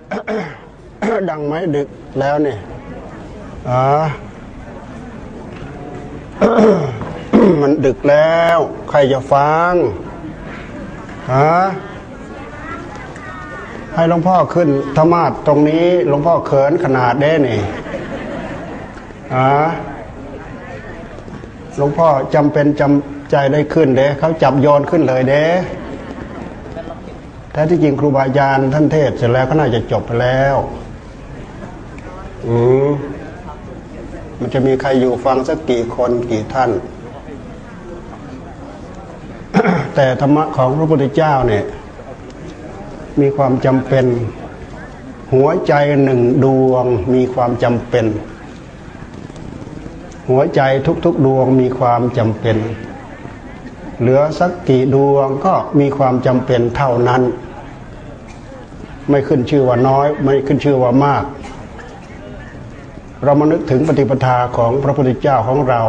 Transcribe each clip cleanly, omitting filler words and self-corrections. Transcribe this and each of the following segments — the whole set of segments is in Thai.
ดังไหมดึกแล้วเนี่ยมันดึกแล้วใครจะฟังให้หลวงพ่อขึ้นธรรมาสน์ตรงนี้หลวงพ่อเขินขนาดเด้นี่หลวงพ่อจำเป็นจำใจได้ขึ้นเด้เขาจับโยนขึ้นเลยเด้แท้ที่จริงครูบาอาจารย์ท่านเทศเสร็จแล้วก็น่าจะจบไปแล้วมันจะมีใครอยู่ฟังสักกี่คนกี่ท่าน แต่ธรรมะของพระพุทธเจ้าเนี่ยมีความจำเป็นหัวใจหนึ่งดวงมีความจำเป็นหัวใจทุกๆดวงมีความจำเป็นเหลือสักกี่ดวงก็มีความจำเป็นเท่านั้นไม่ขึ้นชื่อว่าน้อยไม่ขึ้นชื่อว่ามากเรามานึกถึงปฏิปทาของพระพุทธเจ้าของเรา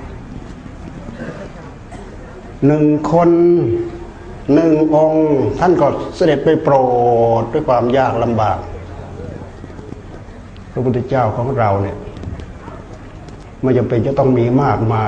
หนึ่งคนหนึ่งองค์ท่านก็เสด็จไปโปรดด้วยความยากลำบากพระพุทธเจ้าของเราเนี่ยไม่จำเป็นจะต้องมีมากมาย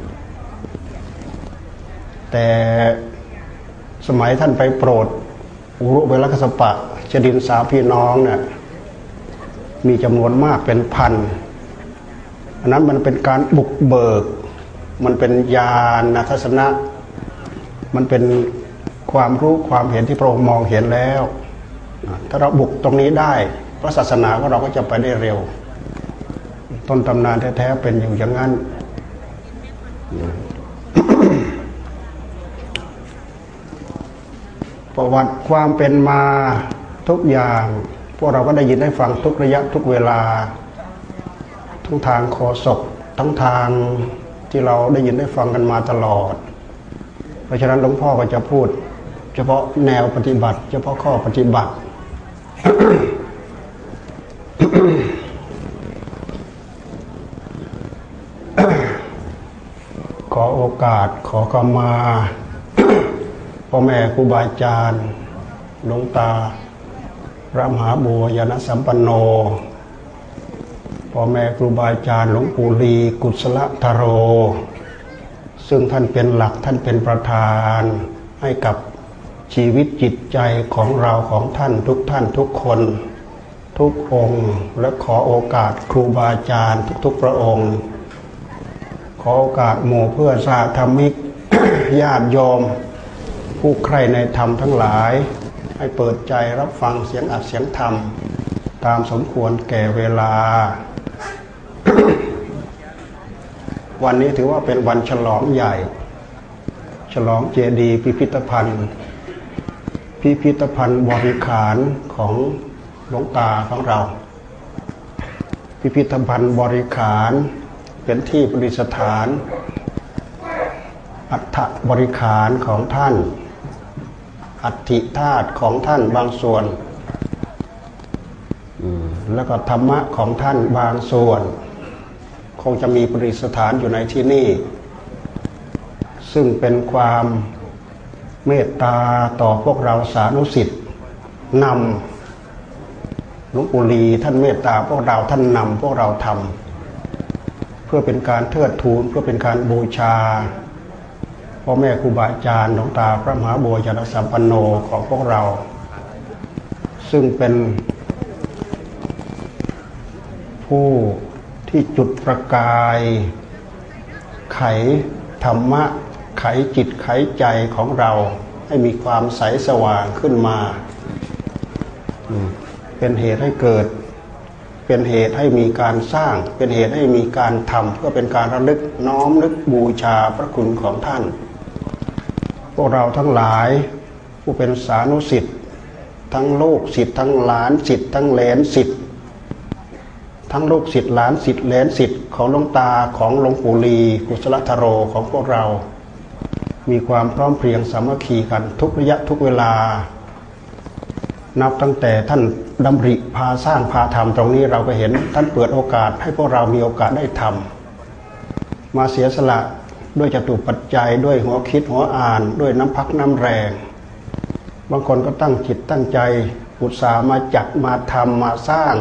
แต่สมัยท่านไปโปรดอุรุเวลกัสสปะชดินสามพี่น้องเนี่ยมีจำนวนมากเป็นพันอันนั้นมันเป็นการบุกเบิกมันเป็นญาณทัศนะมันเป็นความรู้ความเห็นที่พระองค์มองเห็นแล้วถ้าเราบุกตรงนี้ได้พระศาสนาของเราก็จะไปได้เร็วต้นตำนานแท้ๆเป็นอยู่อย่างนั้น ประวัติความเป็นมาทุกอย่างพวกเราก็ได้ยินได้ฟังทุกระยะทุกเวลาทั้งทางโฆษกทั้งทางที่เราได้ยินได้ฟังกันมาตลอดเพราะฉะนั้นหลวงพ่อก็จะพูดเฉพาะแนวปฏิบัติเฉพาะข้อปฏิบัติ ขอโอกาสขอขมา พ่อแม่ครูบาอาจารย์หลวงตาพระมหาบัวยานสัมปันโนพ่อแม่ครูบาอาจารย์หลวงปู่ลีกุศลธโรซึ่งท่านเป็นหลักท่านเป็นประธานให้กับชีวิตจิตใจของเราของท่านทุกคนทุกองค์และขอโอกาสครูบาอาจารย์ทุกพระองค์ขอโอกาสหมู่เพื่อนสาธมิก ญาติโยมผู้ใคร่ในธรรมทั้งหลายให้เปิดใจรับฟังเสียงอัดเสียงธรรมตามสมควรแก่เวลา วันนี้ถือว่าเป็นวันฉลองใหญ่ฉลองเจดีย์พิพิธภัณฑ์บริขารของหลวงตาของเราพิพิธภัณฑ์บริขารเป็นที่ประดิษฐานอัฐบริขารของท่านอัฐิธาตุของท่านบางส่วนแล้วก็ธรรมะของท่านบางส่วนคงจะมีประดิษฐานอยู่ในที่นี่ซึ่งเป็นความเมตตาต่อพวกเราสานุสิทธิ์นำหลวงปู่ลีท่านเมตตาพวกเราท่านนำพวกเราทำเพื่อเป็นการเทิดทูนเพื่อเป็นการบูชาพ่อแม่ครูบาอาจารย์หลวงตาพระมหาบัวยานสัมปันโนของพวกเราซึ่งเป็นผู้ที่จุดประกายไขธรรมะไขจิตไขใจของเราให้มีความใสสว่างขึ้นมาเป็นเหตุให้เกิดเป็นเหตุให้มีการสร้างเป็นเหตุให้มีการทำเพื่อเป็นการระลึกน้อมนึกบูชาพระคุณของท่านพวกเราทั้งหลายผู้เป็นสานุสิทธิ์ทั้งลูกศิษย์ทั้งหลานศิษย์ทั้งเหลนศิษย์ทั้งลูกศิษย์หลานศิษย์เหลนศิษย์ของหลวงตาของหลวงปู่ลีกุศลธโรของพวกเรามีความพร้อมเพรียงสามัคคีกันทุกระยะทุกเวลานับตั้งแต่ท่านดำริพาสร้างพาทำตรงนี้เราก็เห็นท่านเปิดโอกาสให้พวกเรามีโอกาสได้ทำมาเสียสละด้วยจตุปัจจัยด้วยหัวคิดหัวอ่านด้วยน้ำพักน้ำแรงบางคนก็ตั้งจิตตั้งใจอุตส่าห์มาจัดมาทำมาสร้าง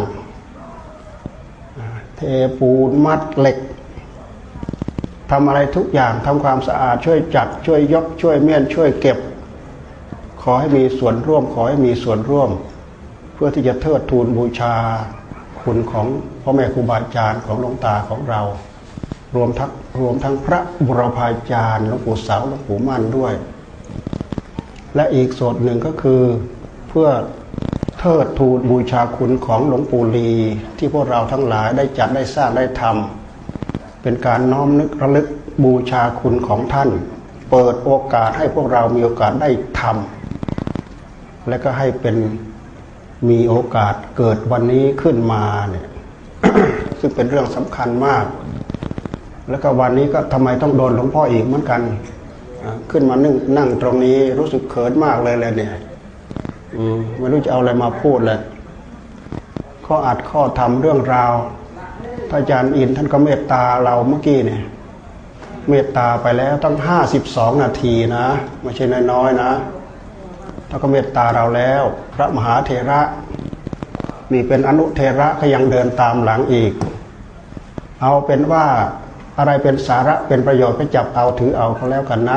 เทปูนมัดเหล็กทำอะไรทุกอย่างทำความสะอาดช่วยจัดช่วยยกช่วยเมี่ยนช่วยเก็บขอให้มีส่วนร่วมขอให้มีส่วนร่วมเพื่อที่จะเทิดทูนบูชาคุณของพ่อแม่ครูบาอาจารย์ของหลวงตาของเรารวมทั้งพระบุรพาจารย์หลวงปู่เสาหลวงปู่มั่นด้วยและอีกส่วนหนึ่งก็คือเพื่อเทิดทูนบูชาคุณของหลวงปู่ลีที่พวกเราทั้งหลายได้จัดได้สร้างได้ทำเป็นการน้อมนึกระลึกบูชาคุณของท่านเปิดโอกาสให้พวกเรามีโอกาสได้ทำและก็ให้เป็นมีโอกาสเกิดวันนี้ขึ้นมาเนี่ย ซึ่งเป็นเรื่องสำคัญมากแล้วก็วันนี้ก็ทำไมต้องโดนหลวงพ่ออีกเหมือนกันขึ้นมานั่งตรงนี้รู้สึกเขินมากเลยเนี่ยไม่รู้จะเอาอะไรมาพูดเลยข้ออัดข้อทำเรื่องราวท่านอาจารย์อินท่านก็เมตตาเราเมื่อกี้เนี่ยเมตตาไปแล้วตั้ง52 นาทีนะไม่ใช่น้อยๆนะท่านก็เมตตาเราแล้วพระมหาเถระนี่เป็นอนุเถระก็ยังเดินตามหลังอีกเอาเป็นว่าอะไรเป็นสาระเป็นประโยชน์ก็จับเอาถือเอาเขาแล้วกันนะ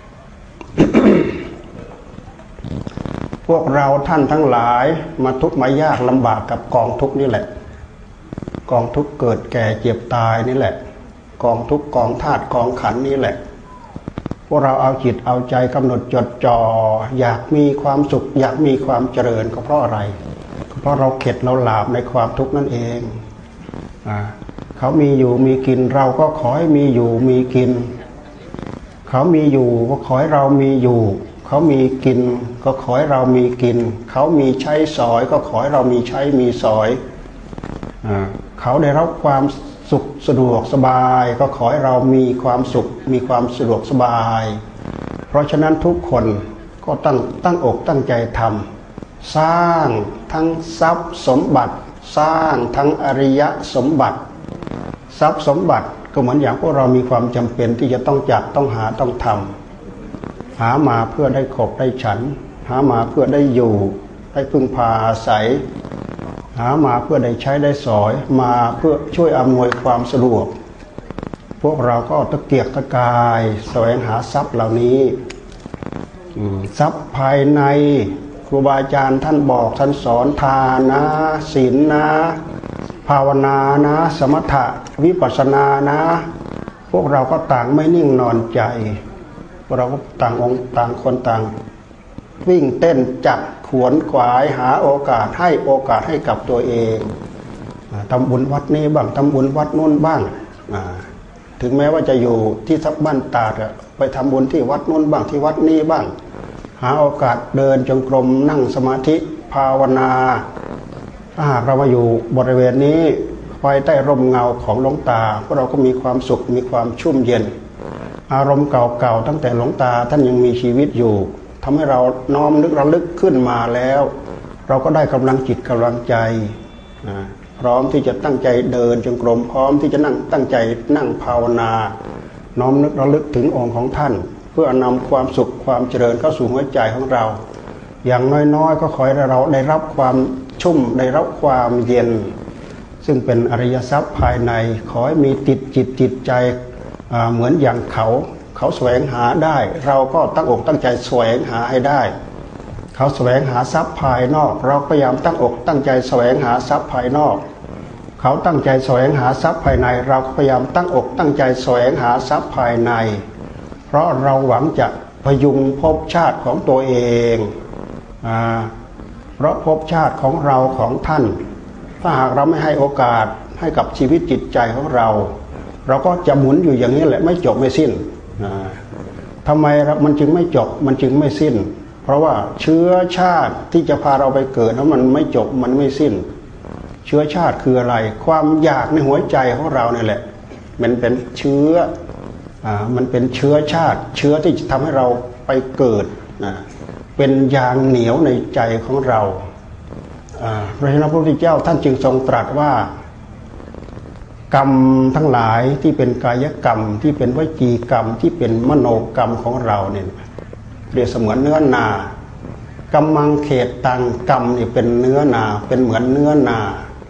พวกเราท่านทั้งหลายมาทุกข์มายากลำบากกับกองทุกข์นี่แหละกองทุกข์เกิดแก่เจ็บตายนี่แหละกองทุกข์กองธาตุกองขันธ์นี่แหละพวกเราเอาจิตเอาใจกำหนดจดจ่ออยากมีความสุขอยากมีความเจริญก็เพราะอะไรก็เพราะเราเข็ดเราหลาบในความทุกข์นั่นเองเขามีอยู่มีกินเราก็ขอให้มีอยู่มีกินเขามีอยู่ก็ขอให้เรามีอยู่เขามีกินก็ขอให้เรามีกินเขามีใช้สอยก็ขอให้เรามีใช้มีสอยเขาได้รับความสุขสะดวกสบายก็ขอให้เรามีความสุขมีความสะดวกสบายเพราะฉะนั้นทุกคนก็ตั้งอกตั้งใจทำสร้างทั้งทรัพย์สมบัติสร้างทั้งอริยสมบัติทรัพย์สมบัติก็เหมือนอย่างพวกเรามีความจำเป็นที่จะต้องจัดต้องหาต้องทำหามาเพื่อได้ขบได้ฉันหามาเพื่อได้อยู่ได้พึ่งพาอาศัยหามาเพื่อได้ใช้ได้สอยมาเพื่อช่วยอำนวยความสะดวกพวกเราก็ตะเกียกตะกายแสวงหาทรัพย์เหล่านี้ทรัพย์ภายในครูบาอาจารย์ท่านบอกท่านสอนทานนะศีลนะภาวนานะสมถะวิปัสสนานะพวกเราก็ต่างไม่นิ่งนอนใจพวกเราก็ต่างองค์ต่างคนต่างวิ่งเต้นจับขวนขวายหาโอกาสให้กับตัวเองทำบุญวัดนี้บ้างทำบุญวัดนู้นบ้างถึงแม้ว่าจะอยู่ที่ทับบ้านตาดไปทำบุญที่วัดนู้นบ้างที่วัดนี้บ้างหาโอกาสเดินจงกรมนั่งสมาธิภาวนาถ้าหากเรามาอยู่บริเวณนี้ภายใต้ร่มเงาของหลวงตาพวกเราก็มีความสุขมีความชุ่มเย็นอารมณ์เก่าๆตั้งแต่หลวงตาท่านยังมีชีวิตอยู่ทำให้เราน้อมนึกระลึกขึ้นมาแล้วเราก็ได้กำลังจิตกำลังใจพร้อมที่จะตั้งใจเดินจงกรมพร้อมที่จะตั้งใจนั่งภาวนาน้อมนึกระลึกถึงองค์ของท่านเพื่อนำความสุขความเจริญเข้าสู่หัวใจของเราอย่างน้อยๆก็ขอให้เราได้รับความชุ่มได้รับความเย็นซึ่งเป็นอริยทรัพย์ภายในขอให้มีติดจิตใจเหมือนอย่างเขาแสวงหาได้เราก็ตั้งอกตั้งใจแสวงหาให้ได้เขาแสวงหาทรัพย์ภายนอกเราพยายามตั้งอกตั้งใจแสวงหาทรัพย์ภายนอกเขาตั้งใจแสวงหาทรัพย์ภายในเราก็พยายามตั้งอกตั้งใจแสวงหาทรัพย์ภายในเพราะเราหวังจะพยุงภพชาติของตัวเองเพราะภพชาติของเราของท่านถ้าหากเราไม่ให้โอกาสให้กับชีวิตจิตใจของเราก็จะหมุนอยู่อย่างนี้แหละไม่จบไม่สิ้นทำไมมันจึงไม่จบมันจึงไม่สิ้นเพราะว่าเชื้อชาติที่จะพาเราไปเกิดแล้วมันไม่จบมันไม่สิ้นเชื้อชาติคืออะไรความอยากในหัวใจของเราเนี่ยแหละมันเป็นเชื้อมันเป็นเชื้อชาติเชื้อที่จะทำให้เราไปเกิดเป็นยางเหนียวในใจของเราพระพุทธเจ้าท่านจึงทรงตรัสว่ากรรมทั้งหลายที่เป็นกายกรรมที่เป็นวจีกรรมที่เป็นมโนกรรมของเราเนี่ยเปรียบเสมือนเนื้อนากำมังเขตตังกรรมนี่เป็นเนื้อนาเป็นเหมือนเนื้อนา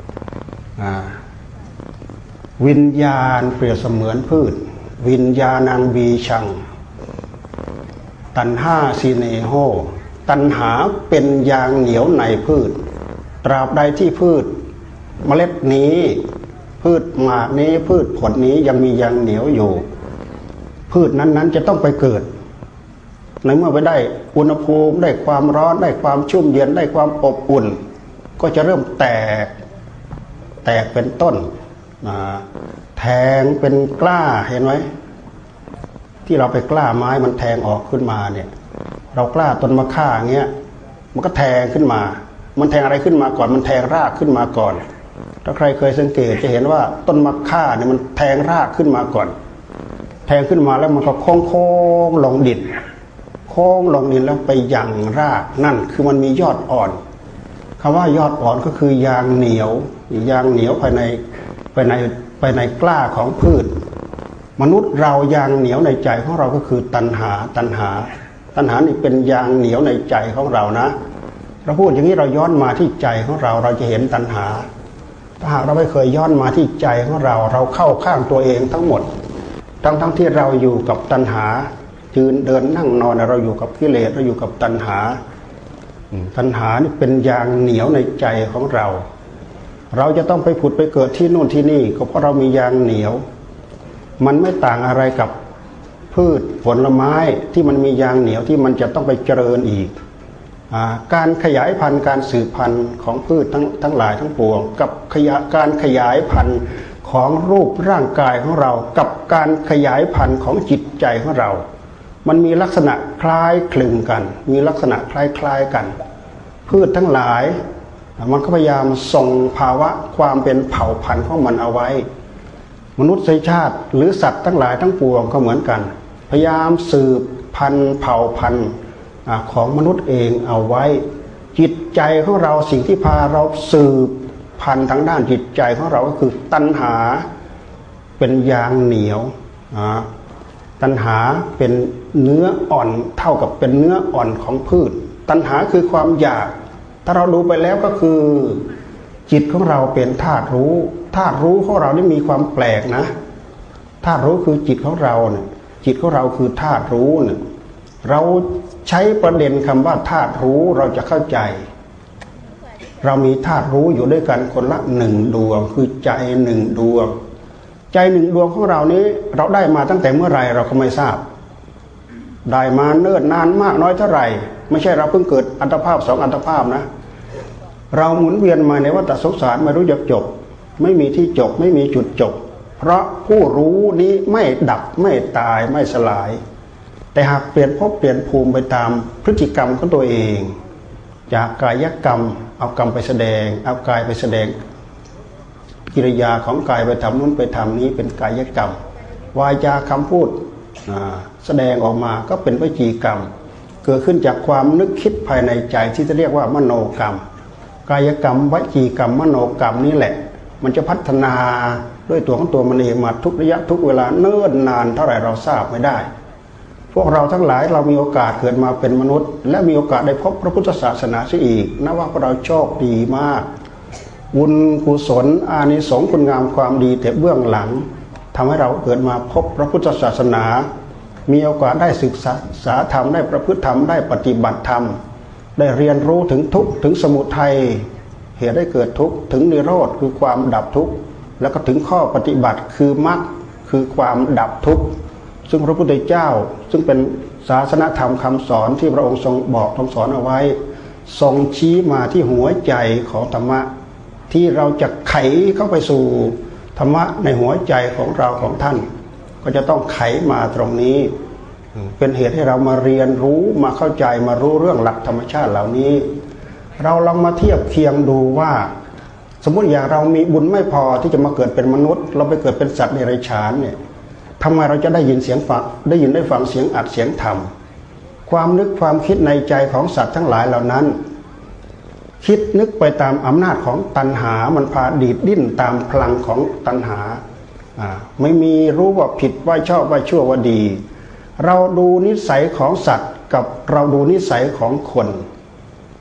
วิญญาณเปรียบเสมือนพืชวิญญาณังบีชังตัณหาสีเนโหตัณหาเป็นยางเหนียวในพืชตราบใดที่พืชเมล็ดนี้พืชหมากนี้พืชผลนี้ยังมียางเหนียวอยู่พืชนั้นๆจะต้องไปเกิดในเมื่อไปได้อุณหภูมิได้ความร้อนได้ความชุ่มเย็นได้ความอบอุ่นก็จะเริ่มแตกเป็นต้นแทงเป็นกล้าเห็นไหมที่เราไปกล้าไม้มันแทงออกขึ้นมาเนี่ยเรากล้าต้นมะข่าเงี้ยมันก็แทงขึ้นมามันแทงอะไรขึ้นมาก่อนมันแทงรากขึ้นมาก่อนถ้าใครเคยสังเกตจะเห็นว่าต้นมะข่าเนี่ยมันแทงรากขึ้นมาก่อนแทงขึ้นมาแล้วมันก็โค้งลงดินโค้งลงดินแล้วไปยังรากนั่นคือมันมียอดอ่อนคำว่ายอดอ่อนก็คือยางเหนียวยางเหนียวภายในกล้าของพืชมนุษย์เรายางเหนียวในใจของเราก็คือตัณหานี่เป็นยางเหนียวในใจของเรานะเราพูดอย่างนี้เราย้อนมาที่ใจของเราเราจะเห็นตัณหาถ้าหากเราไม่เคยย้อนมาที่ใจของเราเราเข้าข้างตัวเองทั้งหมดทั้งที่เราอยู่กับตัณหายืนเดินนั่งนอนเราอยู่กับกิเลสเราอยู่กับตัณหานี่เป็นยางเหนียวในใจของเราเราจะต้องไปผุดไปเกิดที่นู่นที่นี่ก็เพราะเรามียางเหนียวมันไม่ต่างอะไรกับพืชผลไม้ที่มันมียางเหนียวที่มันจะต้องไปเจริญอีกการขยายพันธุ์การสืบพันธุ์ของพืชทั้งหลายทั้งปวงกับการขยายพันธุ์ของรูปร่างกายของเรากับการขยายพันธุ์ของจิตใจของเรามันมีลักษณะคล้ายคลึงกันมีลักษณะคล้ายกันพืชทั้งหลายมันก็พยายามส่งภาวะความเป็นเผ่าพันธุ์ของมันเอาไว้มนุษยชาติหรือสัตว์ทั้งหลายทั้งปวงก็เหมือนกันพยายามสืบพันธุ์เผ่าพันธุ์ของมนุษย์เองเอาไว้จิตใจของเราสิ่งที่พาเราสืบพันธุ์ทางด้านจิตใจของเราก็คือตัณหาเป็นยางเหนียวตัณหาเป็นเนื้ออ่อนเท่ากับเป็นเนื้ออ่อนของพืชตัณหาคือความอยากถ้าเราดูไปแล้วก็คือจิตของเราเป็นธาตุรู้ของเรานี่มีความแปลกนะธาตุรู้คือจิตของเราเนี่ยจิตของเราคือธาตุรู้เนี่ยเราใช้ประเด็นคำว่าธาตุรู้เราจะเข้าใจเรามีธาตุรู้อยู่ด้วยกันคนละหนึ่งดวงคือใจหนึ่งดวงใจหนึ่งดวงของเรานี้เราได้มาตั้งแต่เมื่อไรเราก็ไม่ทราบได้มาเนิ่นนานมากน้อยเท่าไหร่ไม่ใช่เราเพิ่งเกิดอัตภาพ2อัตภาพนะเราหมุนเวียนมาในวัฏสงสารไม่รู้จักจบไม่มีที่จบไม่มีจุดจบเพราะผู้รู้นี้ไม่ดับไม่ตายไม่สลายแต่หากเปลี่ยนภพเปลี่ยนภูมิไปตามพฤติกรรมของตัวเองจากกายกรรมเอากรรมไปแสดงเอากายไปแสดงกิริยาของกายไปทำนู้นไปทำนี้เป็นกายกรรมวาจาคำพูดแสดงออกมาก็เป็นวจีกรรมเกิดขึ้นจากความนึกคิดภายในใจที่จะเรียกว่ามโนกรรมกายกรรมวจีกรรมมโนกรรมนี่แหละมันจะพัฒนาด้วยตัวของตัวมันเองมาทุกระยะทุกเวลาเนิ่นนานเท่าไหร่เราทราบไม่ได้พวกเราทั้งหลายเรามีโอกาสเกิดมาเป็นมนุษย์และมีโอกาสได้พบพระพุทธศาสนาเสียอีกนับว่าพวกเราโชคดีมากบุญกุศลอานิสงส์คุณงามความดีแต่เบื้องหลังทำให้เราเกิดมาพบพระพุทธศาสนามีโอกาสได้ศึกษาธรรมได้ประพฤติธรรมได้ปฏิบัติธรรมได้เรียนรู้ถึงทุกข์ถึงสมุทัยเหตุให้เกิดทุกข์ถึงนิโรธคือความดับทุกข์แล้วก็ถึงข้อปฏิบัติคือมรรคคือความดับทุกข์ซึ่งพระพุทธเจ้าซึ่งเป็นศาสนธรรมคำสอนที่พระองค์ทรงบอกทรงสอนเอาไว้ทรงชี้มาที่หัวใจของธรรมะที่เราจะไขเข้าไปสู่ธรรมะในหัวใจของเราของท่านก็จะต้องไขมาตรงนี้เป็นเหตุให้เรามาเรียนรู้มาเข้าใจมารู้เรื่องหลักธรรมชาติเหล่านี้เราลองมาเทียบเคียงดูว่าสมมติอย่างเรามีบุญไม่พอที่จะมาเกิดเป็นมนุษย์เราไปเกิดเป็นสัตว์เดรัจฉานเนี่ยทำไมเราจะได้ยินได้ฟังเสียงอัดเสียงธรรมความนึกความคิดในใจของสัตว์ทั้งหลายเหล่านั้นคิดนึกไปตามอำนาจของตัณหามันพาดีดดิ้นตามพลังของตัณหาไม่มีรู้ว่าผิดว่าชอบว่าชั่วว่าดีเราดูนิสัยของสัตว์กับเราดูนิสัยของคน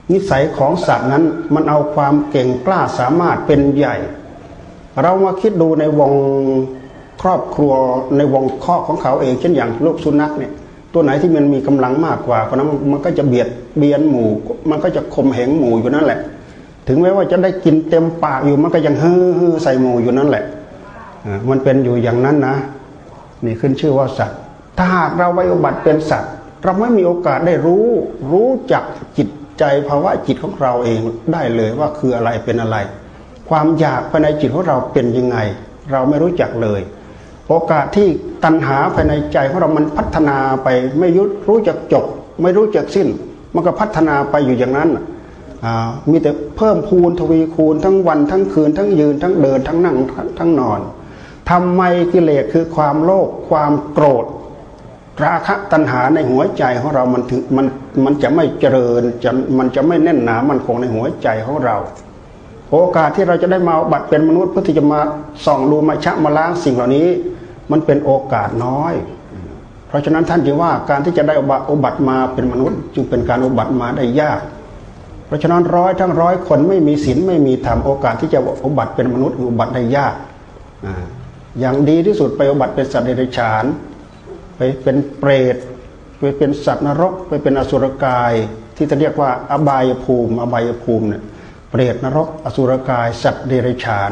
นิสัยของสัตว์นั้นมันเอาความเก่งกล้าสามารถเป็นใหญ่เรามาคิดดูในวงครอบครัวในวงข้อของเขาเองเช่นอย่างลูกสุนัขเนี่ยตัวไหนที่มันมีกำลังมากกว่าคนนั้นมันก็จะเบียดเบียนหมู่มันก็จะข่มเหงหมู่อยู่นั่นแหละถึงแม้ว่าจะได้กินเต็มปากอยู่มันก็ยังเฮ้อใส่หมู่อยู่นั่นแหละมันเป็นอยู่อย่างนั้นนะนี่ขึ้นชื่อว่าสัตว์ถ้าหากเราไปอุบัติเป็นสัตว์เราไม่มีโอกาสได้รู้จักจิตใจภาวะจิตของเราเองได้เลยว่าคืออะไรเป็นอะไรความอยากภายในจิตของเราเป็นยังไงเราไม่รู้จักเลยโอกาสที่ตัณหาภายในใจของเรามันพัฒนาไปไม่รู้จักจบไม่รู้จักสิ้นมันก็พัฒนาไปอยู่อย่างนั้นมีแต่เพิ่มพูนทวีคูณทั้งวันทั้งคืนทั้งยืนทั้งเดินทั้งนั่งทั้งนอนทำไมกิเลสคือความโลภความโกรธราคะตัณหาในหัวใจของเรามันจะไม่เจริญมันจะไม่แน่นหนามันคงในหัวใจของเราโอกาสที่เราจะได้มาบัติเป็นมนุษย์เพื่อที่จะมาส่องดูมาชะมาล้างสิ่งเหล่านี้มันเป็นโอกาสน้อยเพราะฉะนั้นท่านจึงว่าการที่จะได้อุบัติมาเป็นมนุษย์จึงเป็นการอุบัติมาได้ยากเพราะฉะนั้นทั้งร้อยคนไม่มีศีลไม่มีธรรมโอกาสที่จะอุบัติเป็นมนุษย์อุบัติได้ยากอย่างดีที่สุดไปอุบัติเป็นสัตว์เดรัจฉานไปเป็นเปรตไปเป็นสัตว์นรกไปเป็นอสุรกายที่จะเรียกว่าอบายภูมิเนี่ยเปรตนรกอสุรกายสัตว์เดรัจฉาน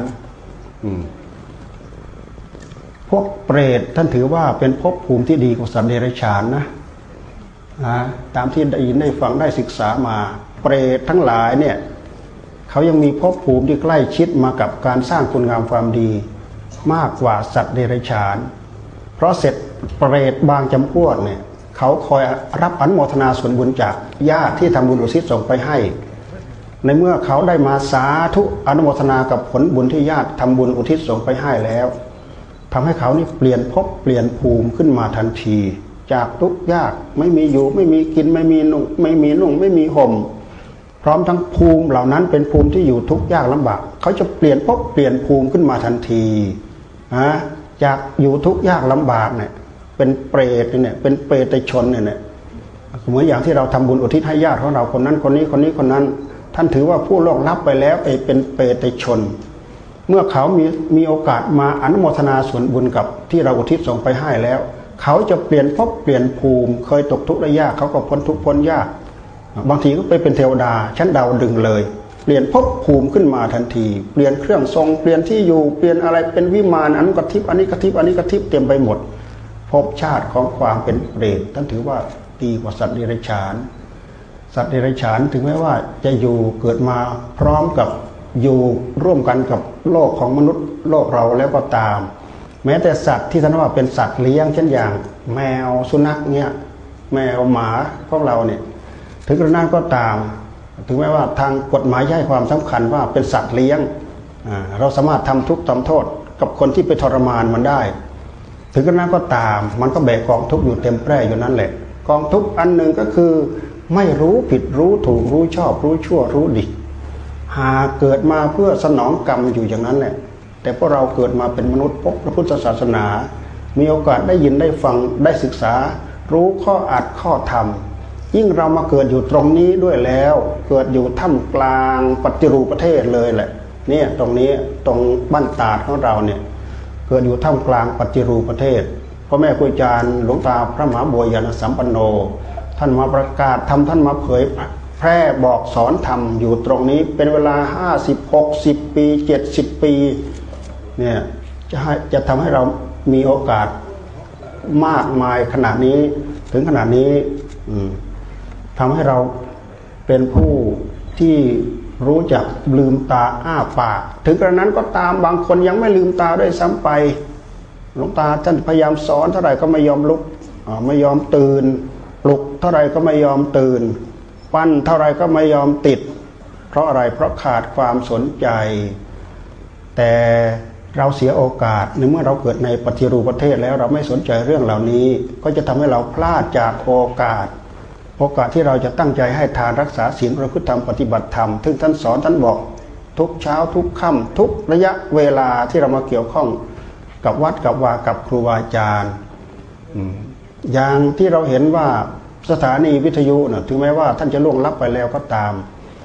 พวกเปรตท่านถือว่าเป็นภพภูมิที่ดีกว่าสัตว์เดรัจฉานนะตามที่ได้ยินได้ฟังได้ศึกษามาเปรตทั้งหลายเนี่ยเขายังมีภพภูมิที่ใกล้ชิดมากับการสร้างคุณงามความดีมากกว่าสัตว์เดรัจฉานเพราะเสร็จเปรตบางจำพวกเนี่ยเขาคอยรับอนุโมทนาส่วนบุญจากญาติที่ทำบุญอุทิศส่งไปให้ในเมื่อเขาได้มาสาธุอนุโมทนากับผลบุญที่ญาติทำบุญอุทิศส่งไปให้แล้วทำให้เขานี่เปลี่ยนภพเปลี่ยนภูมิขึ้นมาทันทีจากทุกข์ยากไม่มีอยู่ไม่มีกินไม่มีนุ่งไม่มีห่มพร้อมทั้งภูมิเหล่านั้นเป็นภูมิที่อยู่ทุกข์ยากลำบากเขาจะเปลี่ยนภพเปลี่ยนภูมิขึ้นมาทันทีจากอยู่ทุกข์ยากลำบากเนี่ยเป็นเปรตเนี่ยเป็นเปรตชนเนี่ยเหมือนอย่างที่เราทำบุญอุทิศให้ญาติของเราคนนั้นคนนี้คนนั้นท่านถือว่าผู้ล่วงลับไปแล้วเป็นเปรตชนเมื่อเขามีโอกาสมาอนุโมทนาส่วนบุญกับที่เราอุทิศส่งไปให้แล้วเขาจะเปลี่ยนภพเปลี่ยนภูมิเคยตกทุกข์ได้ยากเขาก็พ้นทุกข์พ้นยากบางทีก็ไปเป็นเทวดาชั้นดาวดึงเลยเปลี่ยนภพภูมิขึ้นมาทันทีเปลี่ยนเครื่องทรงเปลี่ยนที่อยู่เปลี่ยนอะไรเป็นวิมานอันกระทิบอันนี้กระทิบอันนี้กระทิบเต็มไปหมดภพชาติของความเป็นเปรตท่านถือว่าดีกว่าสัตว์เดรัจฉานสัตว์เดรัจฉานถึงแม้ว่าจะอยู่เกิดมาพร้อมกับอยู่ร่วมกันกับโลกของมนุษย์โลกเราแล้วก็ตามแม้แต่สัตว์ที่ท่านว่าเป็นสัตว์เลี้ยงเช่นอย่างแมวสุนัขเนี่ยแมวหมาพวกเราเนี่ยถึงกระนั้นก็ตามถึงแม้ว่าทางกฎหมายให้ความสำคัญว่าเป็นสัตว์เลี้ยงเราสามารถทำทุกข์ทำโทษกับคนที่ไปทรมานมันได้ถึงกระนั้นก็ตามมันก็แบกกองทุกข์อยู่เต็มแพร่อยู่นั่นแหละกองทุกข์อันหนึ่งก็คือไม่รู้ผิดรู้ถูกรู้ชอบรู้ชั่วรู้ดีหาเกิดมาเพื่อสนองกรรมอยู่อย่างนั้นแหละแต่พวกเราเกิดมาเป็นมนุษย์พบพระพุทธศาสนามีโอกาสได้ยินได้ฟังได้ศึกษารู้ข้ออัดข้อธรรมยิ่งเรามาเกิดอยู่ตรงนี้ด้วยแล้วเกิดอยู่ท่ามกลางปฏิรูปประเทศเลยแหละเนี่ยตรงนี้ตรงบ้านตาดของเราเนี่ยเกิดอยู่ท่ามกลางปฏิรูปประเทศพ่อแม่ครูอาจารย์หลวงตาพระมหาบัวยานสัมปันโนท่านมาประกาศธรรมท่านมาเผยแพร่บอกสอนธรรมอยู่ตรงนี้เป็นเวลา50-60 ปี70 ปีเนี่ยจะทำให้เรามีโอกาสมากมายขนาดนี้ถึงขนาดนี้ทำให้เราเป็นผู้ที่รู้จักลืมตาอ้าปากถึงกระนั้นก็ตามบางคนยังไม่ลืมตาด้วยซ้ำไปหลวงตาท่านพยายามสอนเท่าไหร่ก็ไม่ยอมลุกไม่ยอมตื่นปลุกเท่าไหร่ก็ไม่ยอมตื่นปั้นเท่าไหร่ก็ไม่ยอมติดเพราะอะไรเพราะขาดความสนใจแต่เราเสียโอกาสในเมื่อเราเกิดในปฏิรูปประเทศแล้วเราไม่สนใจเรื่องเหล่านี้ก็จะทำให้เราพลาดจากโอกาสที่เราจะตั้งใจให้ทานรักษาศีลประพฤติธรรมปฏิบัติธรรมซึ่งท่านสอนท่านบอกทุกเช้าทุกค่ำทุกระยะเวลาที่เรามาเกี่ยวข้องกับวัดกับวากับครูบาอาจารย์อย่างที่เราเห็นว่าสถานีวิทยุนะถึงแม้ว่าท่านจะล่วงลับไปแล้วก็ตาม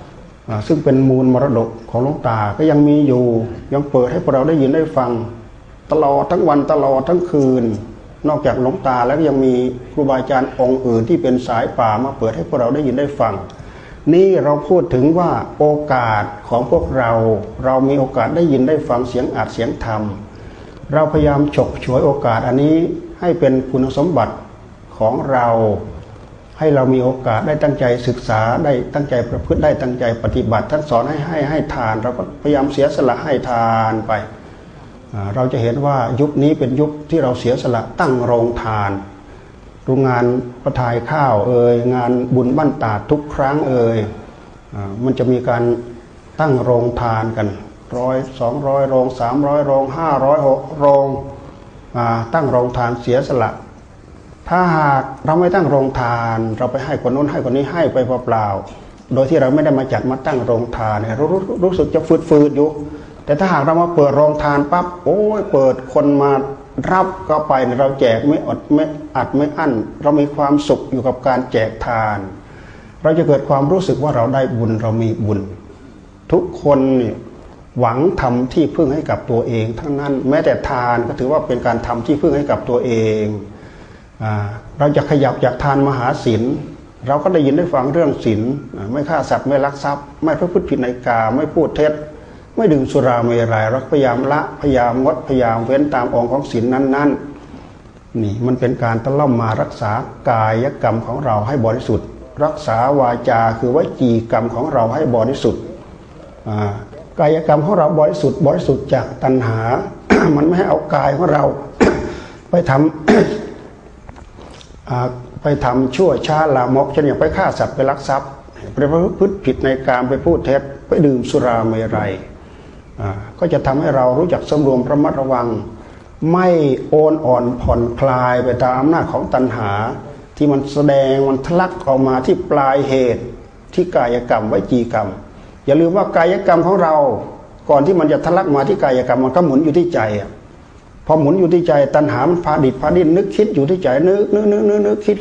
ซึ่งเป็นมูลมรดกของหลวงตาก็ยังมีอยู่ยังเปิดให้พวกเราได้ยินได้ฟังตลอดทั้งวันตลอดทั้งคืนนอกจากหลวงตาแล้วยังมีครูบาอาจารย์องค์อื่นที่เป็นสายป่ามาเปิดให้พวกเราได้ยินได้ฟังนี่เราพูดถึงว่าโอกาสของพวกเรามีโอกาสได้ยินได้ฟังเสียงอัดเสียงธรรมเราพยายามฉกฉวยโอกาสอันนี้ให้เป็นคุณสมบัติของเราให้เรามีโอกาสได้ตั้งใจศึกษาได้ตั้งใจประพฤติได้ตั้งใจปฏิบัติท่านสอนให้ทานเราก็พยายามเสียสละให้ทานไปเราจะเห็นว่ายุคนี้เป็นยุคที่เราเสียสละตั้งโรงทานโรงงานประทายข้าวงานบุญบ้านตาทุกครั้งมันจะมีการตั้งโรงทานกัน100 200โรง300โรง500โรงตั้งโรงทานเสียสละถ้าหากเราไม่ตั้งโรงทานเราไปให้คนโน้นให้คนนี้ให้ไปเปล่าๆโดยที่เราไม่ได้มาจัดมาตั้งโรงทานเนี่ยรู้สึกจะฟืดอยู่แต่ถ้าหากเรามาเปิดโรงทานปั๊บโอ้ยเปิดคนมารับก็ไปเราแจกไม่อดไม่อัดไม่อั้นเรามีความสุขอยู่กับการแจกทานเราจะเกิดความรู้สึกว่าเราได้บุญเรามีบุญทุกคนหวังทำที่พึ่งให้กับตัวเองทั้งนั้นแม้แต่ทานก็ถือว่าเป็นการทำที่พึ่งให้กับตัวเองเราจะขยับจากทานมหาศีลเราก็ได้ยินได้ฟังเรื่องศีลไม่ฆ่าสัตว์ไม่ลักทรัพย์ไม่ประพฤติผิดในกามไม่พูดเท็จไม่ดื่มสุราเมรัยเราพยายามละพยายามงดพยายามเว้นตามองค์ของศีลนั้นนี่มันเป็นการตะล่อมมารักษากายกรรมของเราให้บริสุทธิ์รักษาวาจาคือวจีกรรมของเราให้บริสุทธิ์กายกรรมของเราบริสุทธิ์จากตัณหา มันไม่ให้เอากายของเรา ไปทำชั่วช้าลามกเช่นอย่างไปฆ่าสัตว์ไปลักทรัพย์ไปประพฤติผิดในกามไปพูดเท็จไปดื่มสุราเมรัยก็จะทำให้เรารู้จักสำรวมระมัดระวังไม่โอนอ่อนผ่อนคลายไปตามอำนาจของตัณหาที่มันแสดงมันทะลักออกมาที่ปลายเหตุที่กายกรรมวจีกรรมอย่าลืมว่ากายกรรมของเราก่อนที่มันจะทะลักมาที่กายกรรมมันก็หมุนอยู่ที่ใจพอหมุนอยู่ที่ใจตัณหามันพาดิบพาดิ้นนึกคิดอยู่ที่ใจนึกคิด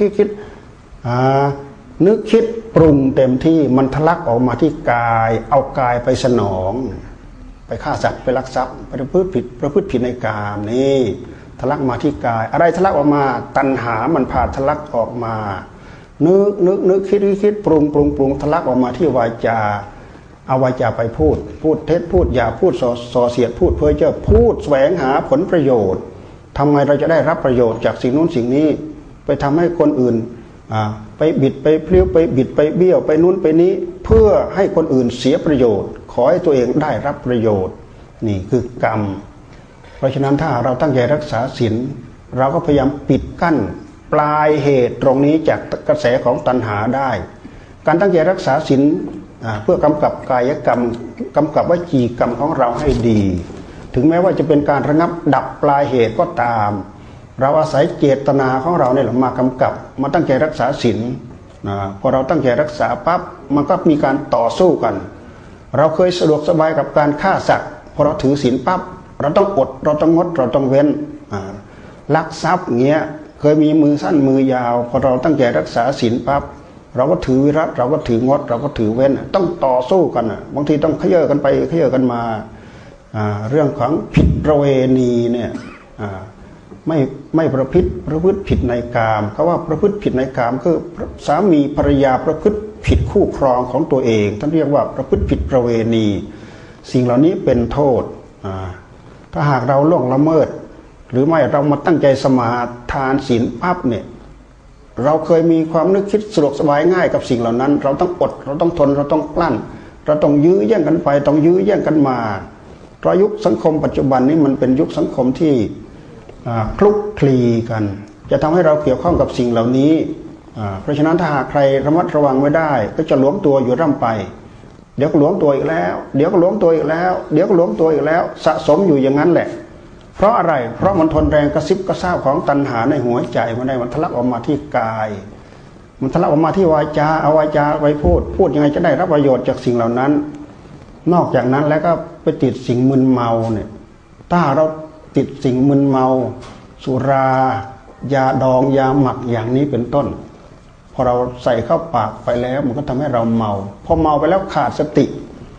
นึกคิดปรุงเต็มที่มันทะลักออกมาที่กายเอากายไปสนองไปฆ่าสัตว์ไปลักทรัพย์ไปประพฤติผิดในกามนี่ทะลักมาที่กายอะไรทะลักออกมาตัณหามันพาทะลักออกมานึกคิดปรุงทะลักออกมาที่วาจาเอาวาจาไปพูดเท็จพูดหยาพูดส่อเสียดพูดเพ้อเจ้อพูดแสวงหาผลประโยชน์ทำไงเราจะได้รับประโยชน์จากสิ่งนู้นสิ่งนี้ไปทำให้คนอื่นไปบิดไปเพลี้ยวไปบิดไปเบี้ยวไปนู้นไปนี้เพื่อให้คนอื่นเสียประโยชน์ขอให้ตัวเองได้รับประโยชน์นี่คือกรรมเพราะฉะนั้นถ้าเราตั้งใจรักษาศีลเราก็พยายามปิดกั้นปลายเหตุตรงนี้จากกระแสของตัณหาได้การตั้งใจรักษาศีลเพื่อกำกับกายกรรมกำกับวจีกรรมของเราให้ดีถึงแม้ว่าจะเป็นการระงับดับปลายเหตุก็ตามเราอาศัยเจตนาของเราเนี่ยมากำกับมาตั้งใจรักษาศีลพอเราตั้งใจรักษาปั๊บมันก็มีการต่อสู้กันเราเคยสะดวกสบายกับการฆ่าสัตว์พอเราถือศีลปั๊บเราต้องอดเราต้องงดเราต้องเว้นลักทรัพย์เงี้ยเคยมีมือสั้นมือยาวพอเราตั้งใจรักษาศีลปั๊บเราก็ถือวิรัติเราก็ถืองดเราก็ถือเว้นต้องต่อสู้กันบางทีต้องเขย่อกันไปเขย่อกันมาเรื่องของผิดประเวณีเนี่ยไม่ประพฤติผิดในกามเขาว่าประพฤติผิดในกามคือสามีภรรยาประพฤติผิดคู่ครองของตัวเองท่านเรียกว่าประพฤติผิดประเวณีสิ่งเหล่านี้เป็นโทษถ้าหากเราล่วงละเมิดหรือไม่เรามาตั้งใจสมาทานศีลปั๊บเนี่ยเราเคยมีความนึกคิดสะดวกสบายง่ายกับสิ่งเหล่านั้นเราต้องอดเราต้องทนเราต้องกลั้นเราต้องยื้อแย่งกันไปต้องยื้อแย่งกันมาเพราะยุคสังคมปัจจุบันนี้มันเป็นยุคสังคมที่คลุกคลีกันจะทำให้เราเกี่ยวข้องกับสิ่งเหล่านี้เพราะฉะนั้นถ้าหากใครระมัดระวังไม่ได้ก็จะหลวมตัวอยู่ร่ำไปเดี๋ยวก็หลวมตัวอีกแล้วเดี๋ยวก็หลวมตัวอีกแล้วเดี๋ยวก็หลวมตัวอีกแล้วสะสมอยู่อย่างนั้นแหละเพราะอะไรเพราะมันทนแรงกระซิบกระซาบของตัณหาในหัวใจมันได้มันทะลักออกมาที่กายมันทะลักออกมาที่วาจาเอาวาจาไปพูดยังไงจะได้รับประโยชน์จากสิ่งเหล่านั้นนอกจากนั้นแล้วก็ไปติดสิ่งมึนเมาเนี่ยถ้าเราติดสิ่งมึนเมาสุรายาดองยาหมักอย่างนี้เป็นต้นพพอเราใส่เข้าปากไปแล้วมันก็ทำให้เราเมาพอเมาไปแล้วขาดสติ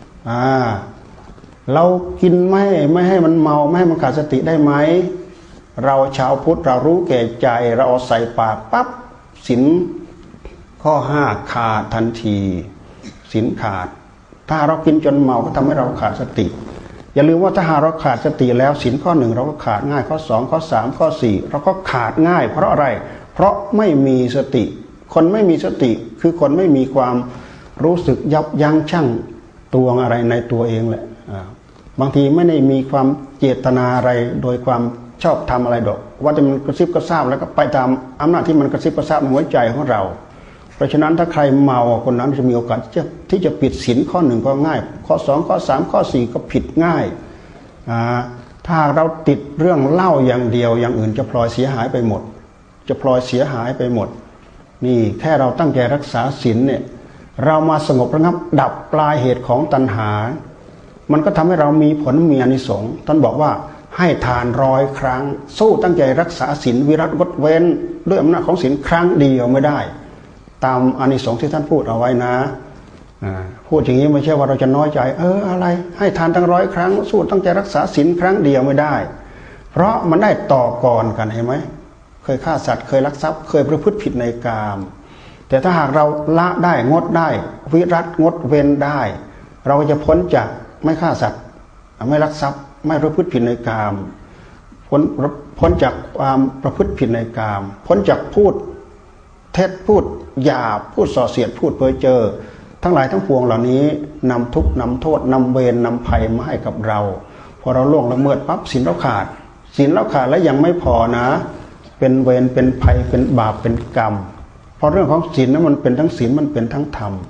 เรากินไม่ให้มันเมาไม่ให้มันขาดสติได้ไหมเราชาวพุทธเรารู้แก่ใจเราเอาใส่ปากปั๊บศีลข้อ5ขาดทันทีศีลขาดถ้าเรากินจนเมาก็ทำให้เราขาดสติอย่าลืมว่าถ้าหากเราขาดสติแล้วศีลข้อ1เราก็ขาดง่ายข้อ2ข้อ3ข้อ4เราก็ขาดง่ายเพราะอะไรเพราะไม่มีสติคนไม่มีสติคือคนไม่มีความรู้สึกยับยั้งชั่งตวงอะไรในตัวเองแหละบางทีไม่ได้มีความเจตนาอะไรโดยความชอบทำอะไรดอกว่าจะมันกระซิบกระซาบแล้วก็ไปตามอำนาจที่มันกระซิบกระซาบในหัวใจของเราเพราะฉะนั้นถ้าใครเมาคนนั้นจะมีโอกาสที่จะผิดศีลข้อ1ก็ง่ายข้อ2ข้อ3ข้อ4ก็ผิดง่ายถ้าเราติดเรื่องเหล้าอย่างเดียวอย่างอื่นจะพลอยเสียหายไปหมดจะพลอยเสียหายไปหมดนี่แค่เราตั้งใจรักษาศีลเนี่ยเรามาสงบระงับดับปลายเหตุของตัณหามันก็ทำให้เรามีผลมีอานิสงส์ท่านบอกว่าให้ทาน100 ครั้งสู้ตั้งใจรักษาศีลวิรัติงดเว้นด้วยอำนาจของศีลครั้งเดียวไม่ได้ตามอานิสงส์ที่ท่านพูดเอาไว้นะพูดอย่างนี้ไม่ใช่ว่าเราจะน้อยใจอะไรให้ทานตั้ง100 ครั้งสู้ตั้งใจรักษาศีลครั้งเดียวไม่ได้เพราะมันได้ต่อก่อนกันเห็นไหมเคยฆ่าสัตว์เคยลักทรัพย์เคยประพฤติผิดในกามแต่ถ้าหากเราละได้งดได้วิรัติงดเว้นได้เราจะพ้นจากไม่ฆ่าสัตว์ไม่ลักทรัพย์ไม่ประพฤติผิดในกามพ้นจากความประพฤติผิดในกามพ้นจากพูดเท็จพูดหยาบพูดส่อเสียดพูดเพ้อเจ้อทั้งหลายทั้งปวงเหล่านี้นำทุกข์นำโทษนำเวรนำภัยมาให้กับเราพอเราล่วงละเมิดปั๊บศีลเราขาดศีลเราขาดแล้วยังไม่พอนะเป็นเวรเป็นภัยเป็นบาปเป็นกรรมเพราะเรื่องของศีลนั้นมันเป็นทั้งศีลมันเป็นทั้งธรรม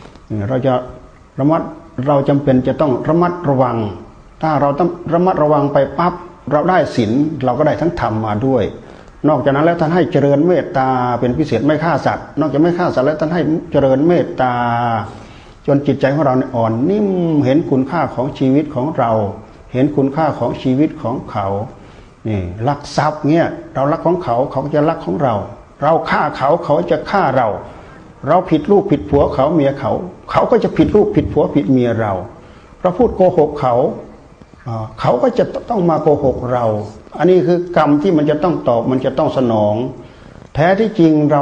เราจำเป็นจะต้องระมัดระวังถ้าเราต้องระมัดระวังไปปั๊บเราได้ศีลเราก็ได้ทั้งธรรมมาด้วยนอกจากนั้นแล้วท่านให้เจริญเมตตาเป็นพิเศษไม่ฆ่าสัตว์นอกจากไม่ฆ่าสัตว์แล้วท่านให้เจริญเมตตาจนจิตใจของเราอ่อนนิ่มเห็นคุณค่าของชีวิตของเราเห็นคุณค่าของชีวิตของเขานี่ลักทรัพย์เนี่ยเรารักของเขาเขาจะรักของเราเราฆ่าเขาเขาจะฆ่าเราเราผิดลูกผิดผัวเขาเมียเขาเขาก็จะผิดลูกผิดผัวผิดเมียเราเราพูดโกหกเขาก็จะต้องมาโกหกเราอันนี้คือกรรมที่มันจะต้องตอบมันจะต้องสนองแท้ที่จริงเรา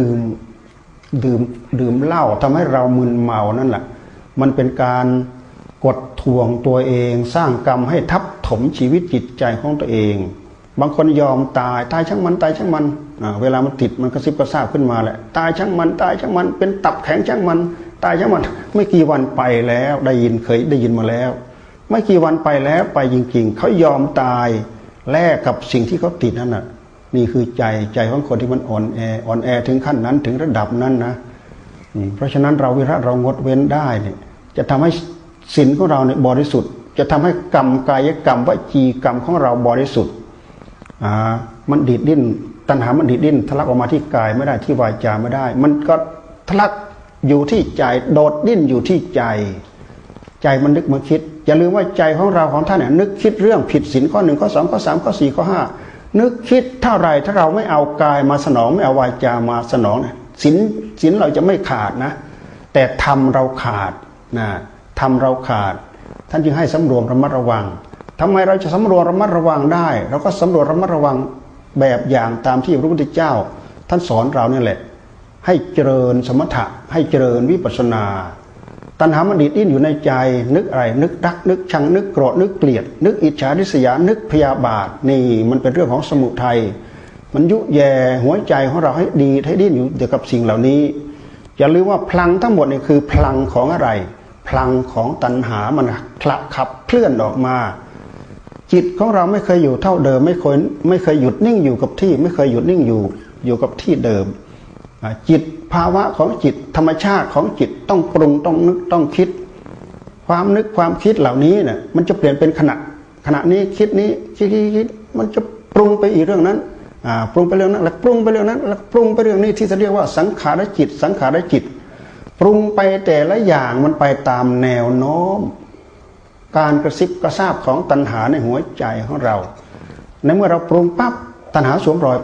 ดื่มเหล้าทำให้เรามึนเมานั่นแหละมันเป็นการกดทวงตัวเองสร้างกรรมให้ทับถมชีวิตจิตใจของตัวเองบางคนยอมตายช่างมันตายช่างมันเวลามันติดมันกระซิบกระซาบขึ้นมาแหละตายช่างมันเป็นตับแข็งช่างมันตายช่างมันไม่กี่วันไปแล้วเคยได้ยินมาแล้วไม่กี่วันไปแล้วไปจริงๆเขายอมตายแลกกับสิ่งที่เขาติดนั่นน่ะนี่คือใจของคนที่มันอ่อนแอถึงขั้นนั้นถึงระดับนั้นนะเพราะฉะนั้นเราวิรัติเรางดเว้นได้เนี่ยจะทำให้ศีลของเราเนี่ยบริสุทธิ์จะทำให้กรรมกายกรรมวจีกรรมของเราบริสุทธิ์มันดีดดิ้นตัณหามันดีดดิ้นทะลักออกมาที่กายไม่ได้ที่วาจาไม่ได้มันก็ทะลักอยู่ที่ใจโดดดิ้นอยู่ที่ใจมันนึกมันคิดอย่าลืมว่าใจของเราของท่านเนี่ยนึกคิดเรื่องผิดศีลข้อ1ข้อ2ข้อ3ข้อ4ข้อ5นึกคิดเท่าไรถ้าเราไม่เอากายมาสนองไม่เอาวาจามาสนองศีลเราจะไม่ขาดนะแต่ธรรมเราขาดนะธรรมเราขาดท่านจึงให้สำรวมระมัดระวังทำไมเราจะสำรวมระมัดระวังได้เราก็สำรวมระมัดระวังแบบอย่างตามที่พระพุทธเจ้าท่านสอนเราเนี่ยแหละให้เจริญสมถะให้เจริญวิปัสสนาตัณหามันดีดดิ้นอยู่ในใจนึกอะไรนึกรักนึกชังนึกโกรธนึกเกลียดนึกอิจฉาริษยานึกพยาบาทนี่มันเป็นเรื่องของสมุทัยมันยุแย่หัวใจของเราให้ดีให้ดิ้นอยู่เกี่ยวกับสิ่งเหล่านี้อย่าลืมว่าพลังทั้งหมดนี่คือพลังของอะไรพลังของตัณหามันขับเคลื่อนออกมาจิตของเราไม่เคยอยู่เท่าเดิมไม่เคยหยุดนิ่งอยู่กับที่ไม่เคยหยุดนิ่งอยู่กับที่เดิมจิตภาวะของจิตธรรมชาติของจิตต้องปรุงต้องนึกต้องคิดความนึกความคิดเหล่านี้เนี่ยมันจะเปลี่ยนเป็นขณะนี้คิดนี้คิดมันจะปรุงไปอีกเรื่องนั้นปรุงไปเรื่องนั้นแล้วปรุงไปเรื่องนั้นแล้วปรุงไปเรื่องนี้ที่จะเรียกว่าสังขารจิตปรุงไปแต่ละอย่างมันไปตามแนวโน้มการกระซิบกระซาบของตัณหาในหัวใจของเราในเมื่อเราปรุงปั๊บตัณหาสวมรอยปั๊บ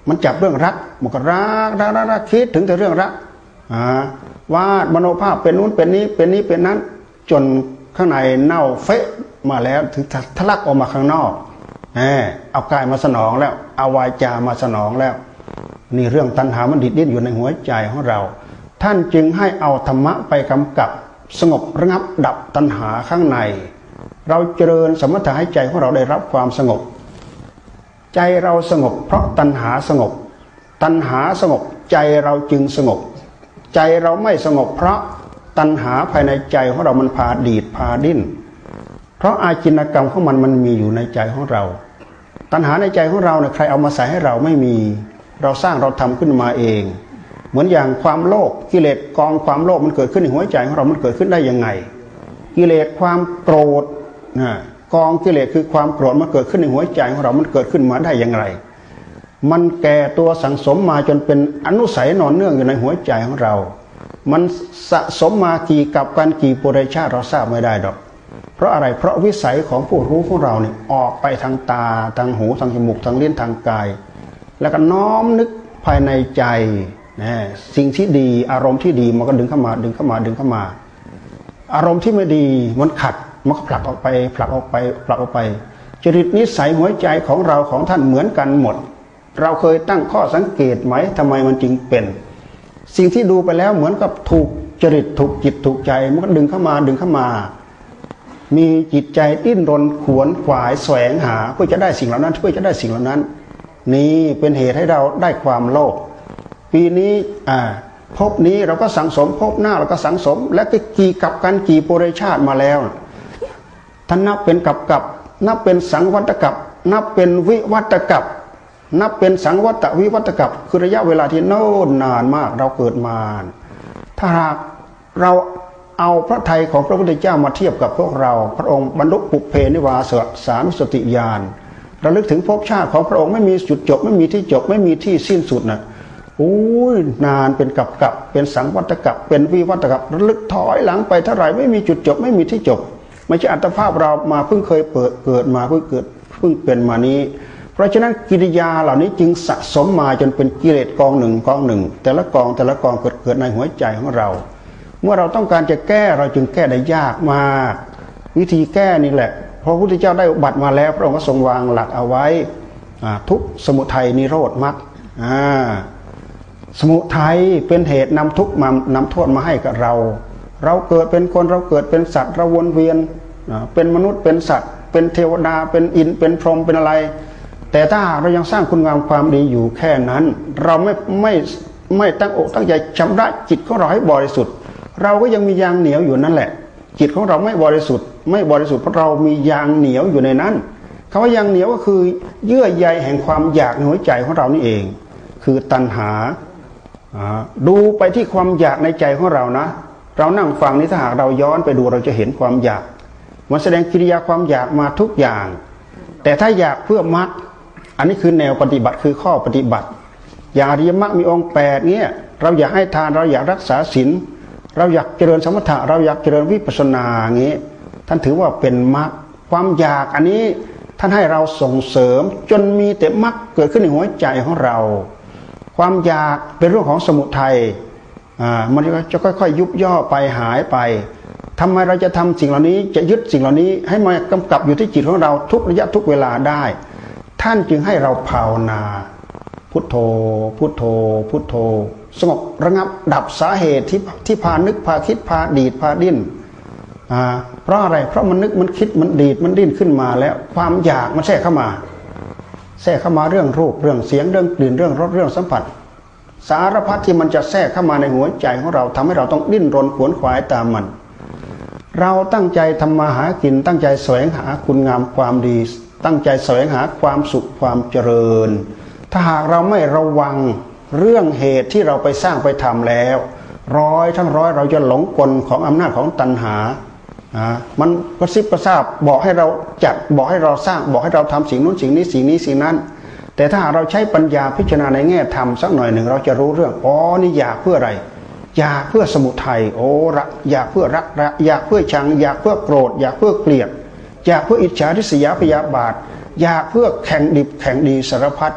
มันจับเรื่องรักมันก็รักคิดถึงแต่เรื่องรักวาดมโนภาพเป็นนู้นเป็นนี้เป็นนี้เป็นนั้นจนข้างในเน่าเฟะมาแล้วถึงทะลักออกมาข้างนอกเอากายมาสนองแล้วเอาวาจามาสนองแล้วนี่เรื่องตัณหามันดิ้นอยู่ในหัวใจของเราท่านจึงให้เอาธรรมะไปกำกับสงบระงับดับตัณหาข้างในเราเจริญสมถะให้ใจของเราได้รับความสงบใจเราสงบเพราะตัณหาสงบตัณหาสงบใจเราจึงสงบใจเราไม่สงบเพราะตัณหาภายในใจของเรามันพาดีดพาดิ้นเพราะอาจินกรรมของมันมีอยู่ในใจของเราตัณหาในใจของเราเนี่ยใครเอามาใส่ให้เราไม่มีเราสร้างเราทำขึ้นมาเองเหมือนอย่างความโลภกิเลสกองความโลภมันเกิดขึ้นในหัวใจของเรามันเกิดขึ้นได้ยังไงกิเลสความโกรธกองกิเลสคือความโกรธมันเกิดขึ้นในหัวใจของเรามันเกิดขึ้นมาได้อย่างไรมันแก่ตัวสังสมมาจนเป็นอนุสัยนอนเนื่องอยู่ในหัวใจของเรามันสะสมมากี่กับกันกี่ปุเรชาติเราทราบไม่ได้ดอกเพราะอะไรเพราะวิสัยของผู้รู้ของเราเนี่ยออกไปทางตาทางหูทางจมูกทางลิ้นทางกายแล้วก็น้อมนึกภายในใจสิ่งที่ดีอารมณ์ที่ดีมันก็ดึงเข้ามาอารมณ์ที่ไม่ดีมันขัดมันก็ผลักออกไปจริตนิสัยหัวใจของเราของท่านเหมือนกันหมดเราเคยตั้งข้อสังเกตไหมทำไมมันจึงเป็นสิ่งที่ดูไปแล้วเหมือนกับถูกจริตถูกจิตถูกใจมันก็ดึงเข้ามามีจิตใจดิ้นรนขวนขวายแสวงหาเพื่อจะได้สิ่งเหล่านั้นเพื่อจะได้สิ่งเหล่านั้นนี่เป็นเหตุให้เราได้ความโลภปีนี้ภพนี้เราก็สังสมภพหน้าเราก็สังสมและก็กี่กับกันกี่ปุเรชาติมาแล้วท่านนับเป็นกับนับเป็นสังวัตกับนับเป็นวิวัตกับนับเป็นสังวัตวิวัตกับคือระยะเวลาที่โน่นนานมากเราเกิดมาถ้าหากเราเอาพระทัยของพระพุทธเจ้ามาเทียบกับพวกเราพระองค์บรรลุปุพเพนิวาสานุสติญาณระลึกถึงภพชาติของพระองค์ไม่มีจุดจบไม่มีที่จบไม่มีที่สิ้นสุดนะนานเป็นกับเป็นสังวัตกับเป็นวิวัตกับระลึกถอยหลังไปเท่าไหร่ไม่มีจุดจบไม่มีที่จบไม่ใช่อัตภาพเรามาเพิ่งเคยเกิดมาเพิ่งเป็นมานี้เพราะฉะนั้นกิริยาเหล่านี้จึงสะสมมาจนเป็นกิเลสกองหนึ่งแต่ละกองเกิดในหัวใจของเราเมื่อเราต้องการจะแก้เราจึงแก้ได้ยากมากวิธีแก้นี่แหละพระพุทธเจ้าได้อุบัติมาแล้วพระองค์ก็ทรงวางหลักเอาไว้ทุกข์สมุทัยนิโรธมรรคสมุทัยเป็นเหตุนำทุกข์มานำโทษมาให้กับเราเกิดเป็นคนเราเกิดเป็นสัตว์เราวนเวียนเป็นมนุษย์เป็นสัตว์เป็นเทวดาเป็นอินเป็นพรหมเป็นอะไรแต่ถ้าเรายังสร้างคุณงามความดีอยู่แค่นั้นเราไม่ตั้งอกตั้งใจชำระจิตของเราให้บริสุทธิ์เราก็ยังมียางเหนียวอยู่นั่นแหละจิตของเราไม่บริสุทธิ์เพราะเรามียางเหนียวอยู่ในนั้นคำว่ายางเหนียวก็คือเยื่อใยแห่งความอยากในหัวใจของเรานี่เองคือตัณหาดูไปที่ความอยากในใจของเรานะเรานั่งฟังนี้ถ้าหากเราย้อนไปดูเราจะเห็นความอยากมันแสดงกิริยาความอยากมาทุกอย่างแต่ถ้าอยากเพื่อมรรคอันนี้คือแนวปฏิบัติคือข้อปฏิบัติอย่างอริยมรรคมีองค์8เนี่ยเราอยากให้ทานเราอยากรักษาศีลเราอยากเจริญสมถะเราอยากเจริญวิปัสสนาอย่างนี้ท่านถือว่าเป็นมรรคความอยากอันนี้ท่านให้เราส่งเสริมจนมีแต่มรรคเกิดขึ้นในหัวใจของเราความอยากเป็นเรื่องของสมุทัยมันจะค่อยๆยุบย่อไปหายไปทำไมเราจะทำสิ่งเหล่านี้จะยึดสิ่งเหล่านี้ให้มากำกับอยู่ที่จิตของเราทุกระยะทุกเวลาได้ท่านจึงให้เราภาวนาพุทโธพุทโธพุทโธสงบระงับดับสาเหตุที่พานึกพาคิดพาดีดพาดิ้นเพราะอะไรเพราะมันนึกมันคิดมันดีดมันดิ้นขึ้นมาแล้วความอยากมันแทรกเข้ามาเรื่องรูปเรื่องเสียงเรื่องกลิ่นเรื่องรสเรื่องสัมผัสสารพัดที่มันจะแทรกเข้ามาในหัวใจของเราทำให้เราต้องดิ้นรนขวนขวายตามมันเราตั้งใจทำมาหากินตั้งใจแสวงหาคุณงามความดีตั้งใจแสวงหาความสุขความเจริญถ้าหากเราไม่ระวังเรื่องเหตุที่เราไปสร้างไปทำแล้วทั้งร้อยเราจะหลงกลของอำนาจของตัณหามันกระซิบกระซาบบอกให้เราจัดบอกให้เราสร้างบอกให้เราทำสิ่งนู้นสิ่งนี้สิ่งนั้นแต่ถ้าเราใช้ปัญญาพิจารณาในแง่ธรรมสักหน่อยหนึ่งเราจะรู้เรื่องนี่อยากเพื่ออะไรอยากเพื่อสมุทัยอยากเพื่อรักอยากเพื่อชังอยากเพื่อโกรธอยากเพื่อเกลียดอยากเพื่ออิจฉาริษยาพยาบาทอยากเพื่อแข่งดิบแข่งดีสารพัด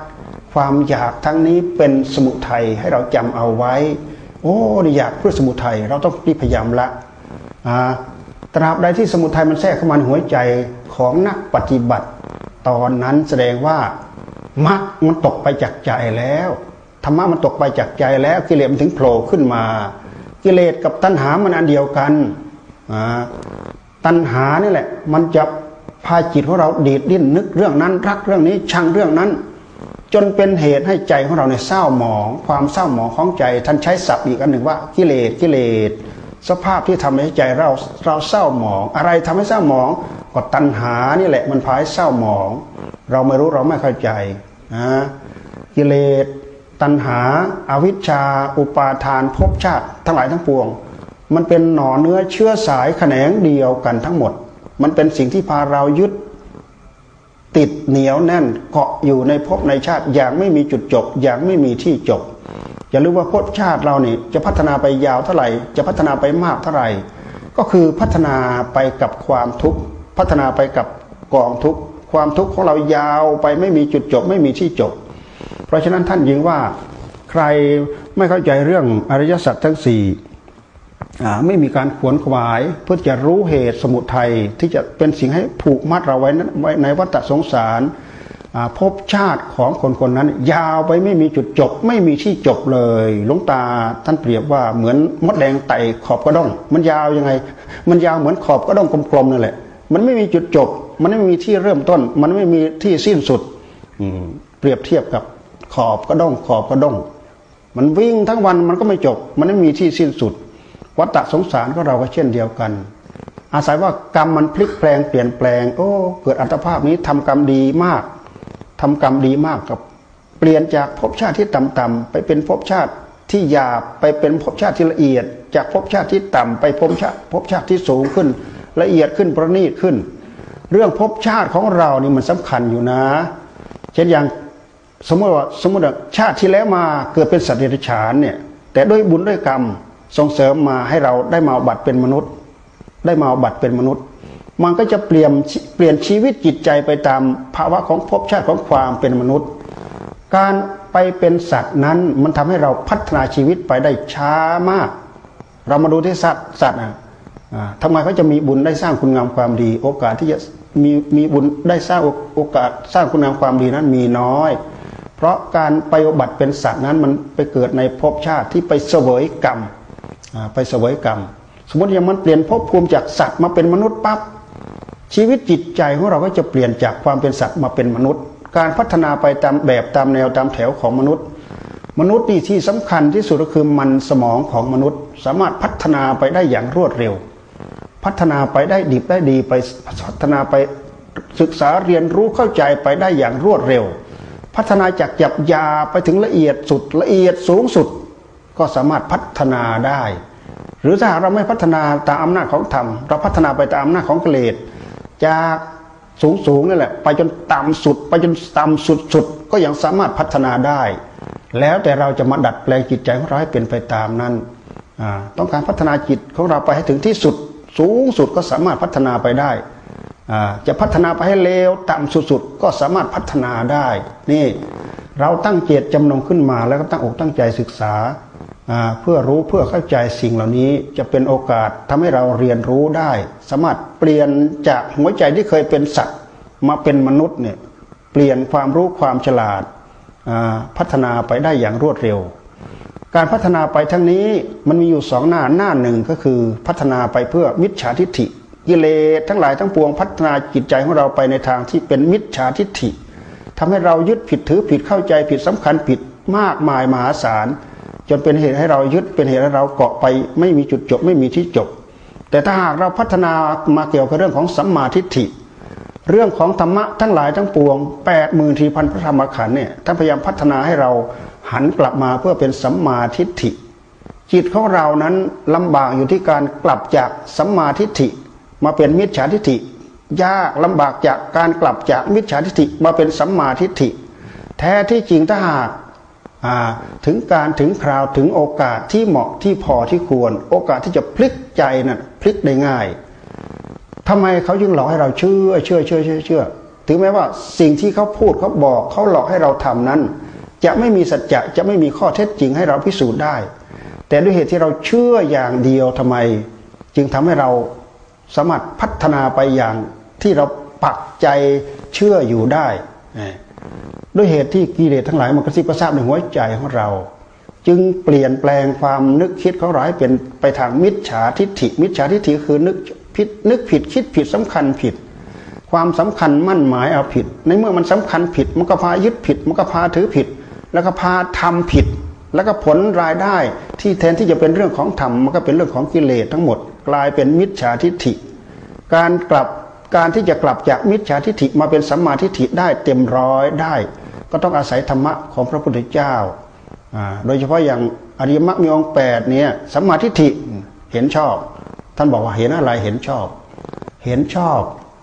ความอยากทั้งนี้เป็นสมุทัยให้เราจำเอาไว้โอ้อยากเพื่อสมุทัยเราต้องพยายามละตราบใดที่สมุทัยมันแทรกเข้ามาในหัวใจของนักปฏิบัติตอนนั้นแสดงว่ามรรคมันตกไปจากใจแล้วธรรมะมันตกไปจากใจแล้วกิเลสมันถึงโผล่ขึ้นมากิเลสกับตัณหามันอันเดียวกันตัณหานี่แหละมันจะพาจิตของเราดีดดิ้นนึกเรื่องนั้นรักเรื่องนี้ชังเรื่องนั้นจนเป็นเหตุให้ใจของเราเนี่ยเศร้าหมองความเศร้าหมองของใจท่านใช้ศัพท์อีกอันหนึ่งว่ากิเลสสภาพที่ทำให้ใจเราเศร้าหมองอะไรทำให้เศร้าหมองก็ตัณหานี่แหละมันพาให้เศร้าหมองเราไม่รู้เราไม่เข้าใจกิเลสตัณหาอวิชชาอุปาทานภพชาติทั้งหลายทั้งปวงมันเป็นหน่อเนื้อเชื้อสายแขนงเดียวกันทั้งหมดมันเป็นสิ่งที่พาเรายึดติดเหนียวแน่นเกาะอยู่ในภพในชาติอย่างไม่มีจุดจบอย่างไม่มีที่จบอย่าลืมว่าภพชาติเรานี่จะพัฒนาไปยาวเท่าไหร่จะพัฒนาไปมากเท่าไหร่ก็คือพัฒนาไปกับความทุกข์พัฒนาไปกับกองทุกข์ความทุกข์ของเรายาวไปไม่มีจุดจบไม่มีที่จบเพราะฉะนั้นท่านยิงว่าใครไม่เข้าใจเรื่องอริยสัจทั้งสี่ไม่มีการขวนขวายเพื่อจะรู้เหตุสมุทัยที่จะเป็นสิ่งให้ผูกมัดเราไว้ในวัฏสงสารภพชาติของคนนั้นยาวไปไม่มีจุดจบไม่มีที่จบเลยหลวงตาท่านเปรียบว่าเหมือนมดแดงไต่ขอบกระด้งมันยาวยังไงมันยาวเหมือนขอบกระด้งกลมๆนั่นแหละมันไม่มีจุดจบมันไม่มีที่เริ่มต้นมันไม่มีที่สิ้นสุดเปรียบเทียบกับขอบกระด้งมันวิ่งทั้งวันมันก็ไม่จบมันไม่มีที่สิ้นสุดวัฏสงสารของเราก็เช่นเดียวกันอาศัยว่ากรรมมันพลิกแปลงเปลี่ยนแปลงโอ้เกิดอัตภาพนี้ทำกรรมดีมากกับเปลี่ยนจากภพชาติที่ต่ำๆไปเป็นภพชาติที่หยาบไปเป็นภพชาติที่ละเอียดจากภพชาติที่ต่ำไปภพชาติที่สูงขึ้นละเอียดขึ้นประณีตขึ้นเรื่องภพชาติของเรานี่มันสำคัญอยู่นะเช่นอย่างสมมติว่าชาติที่แล้วมาเกิดเป็นสัตว์เดรัจฉานเนี่ยแต่ด้วยบุญด้วยกรรมส่งเสริมมาให้เราได้มาบัติเป็นมนุษย์มันก็จะเปลี่ยนชีวิตจิตใจไปตามภาวะของภพชาติของความเป็นมนุษย์การไปเป็นสัตว์นั้นมันทำให้เราพัฒนาชีวิตไปได้ช้ามากเรามาดูที่สัตว์ทำไมเขาจะมีบุญได้สร้างคุณงามความดีโอกาสที่จะมีบุญได้สร้างโอกาสสร้างคุณงามความดีนั้นมีน้อยเพราะการไปบัติเป็นสัตว์นั้นมันไปเกิดในภพชาติที่ไปเสวยกรรมสมมติอย่างมันเปลี่ยนภพภูมิจากสัตว์มาเป็นมนุษย์ปั๊บชีวิตจิตใจของเราก็จะเปลี่ยนจากความเป็นสัตว์มาเป็นมนุษย์การพัฒนาไปตามแบบตามแนวตามแถวของมนุษย์นี่ที่สำคัญที่สุดก็คือมันสมองของมนุษย์สามารถพัฒนาไปได้อย่างรวดเร็วพัฒนาไปได้ดิบได้ดีไปพัฒนาไปศึกษาเรียนรู้เข้าใจไปได้อย่างรวดเร็วพัฒนาจากหยาบยาไปถึงละเอียดสุดละเอียดสูงสุดก็สามารถพัฒนาได้หรือถ้าเราไม่พัฒนาตามอำนาจของธรรมเราพัฒนาไปตามอำนาจของกิเลสจากสูงนั่นแหละไปจนต่ำสุดไปจนต่ำสุดก็ยังสามารถพัฒนาได้แล้วแต่เราจะมาดัดแปลงจิตใจของเราให้เป็นไปตามนั้นต้องการพัฒนาจิตของเราไปให้ถึงที่สุดสูงสุดก็สามารถพัฒนาไปได้จะพัฒนาไปให้เลวต่ำสุดก็สามารถพัฒนาได้นี่เราตั้งเจตจำนงขึ้นมาแล้วก็ตั้งอกตั้งใจศึกษาเพื่อรู้เพื่อเข้าใจสิ่งเหล่านี้จะเป็นโอกาสทำให้เราเรียนรู้ได้สามารถเปลี่ยนจากหัวใจที่เคยเป็นสัตว์มาเป็นมนุษย์เนี่ยเปลี่ยนความรู้ความฉลาดพัฒนาไปได้อย่างรวดเร็วการพัฒนาไปทั้งนี้มันมีอยู่2 หน้าหนึ่งก็คือพัฒนาไปเพื่อมิจฉาทิฏฐิกิเลสทั้งหลายทั้งปวงพัฒนาจิตใจของเราไปในทางที่เป็นมิจฉาทิฏฐิทำให้เรายึดผิดถือผิดเข้าใจผิดสำคัญผิดมากมายมหาศาลจนเป็นเหตุให้เรายึดเป็นเหตุให้เราเกาะไปไม่มีจุดจบไม่มีที่จบแต่ถ้าหากเราพัฒนามาเกี่ยวกับเรื่องของสัมมาทิฏฐิเรื่องของธรรมะทั้งหลายทั้งปวง84,000 พระธรรมขันธ์เนี่ยท่านพยายามพัฒนาให้เราหันกลับมาเพื่อเป็นสัมมาทิฏฐิจิตของเรานั้นลำบากอยู่ที่การกลับจากสัมมาทิฏฐิมาเป็นมิจฉาทิฏฐิยากลำบากจากการกลับจากมิจฉาทิฏฐิมาเป็นสัมมาทิฏฐิแท้ที่จริงถ้าหากถึงการถึงคราวถึงโอกาสที่เหมาะที่พอที่ควรโอกาสที่จะพลิกใจนั่นพลิกได้ง่ายทำไมเขาจึงหลอกให้เราเชื่อถึงแม้ว่าสิ่งที่เขาพูดเขาบอกเขาหลอกให้เราทำนั้นจะไม่มีสัจจะจะไม่มีข้อเท็จจริงให้เราพิสูจน์ได้แต่ด้วยเหตุที่เราเชื่ออย่างเดียวทำไมจึงทำให้เราสามารถพัฒนาไปอย่างที่เราปักใจเชื่ออยู่ได้ด้วยเหตุที่กิเลสทั้งหลายมันกระซิบกระซาบในหัวใจของเราจึงเปลี่ยนแปลงความนึกคิดของเราให้เป็นไปทางมิจฉาทิฏฐิมิจฉาทิฏฐิคือนึกผิดคิดผิดสำคัญผิดความสำคัญมั่นหมายเอาผิดในเมื่อมันสำคัญผิดมันก็พายึดผิดมันก็พาถือผิดแล้วก็พาทำผิดแล้วก็ผลรายได้ที่แทนที่จะเป็นเรื่องของธรรมมันก็เป็นเรื่องของกิเลสทั้งหมดกลายเป็นมิจฉาทิฏฐิการที่จะกลับจากมิจฉาทิฏฐิมาเป็นสัมมาทิฏฐิได้เต็มร้อยได้ก็ต้องอาศัยธรรมะของพระพุทธเจ้าโดยเฉพาะอย่างอริยมรรคมีองค์8เนี่ยสัมมาทิฏฐิเห็นชอบท่านบอกว่าเห็นอะไรเห็นชอบเห็นชอบ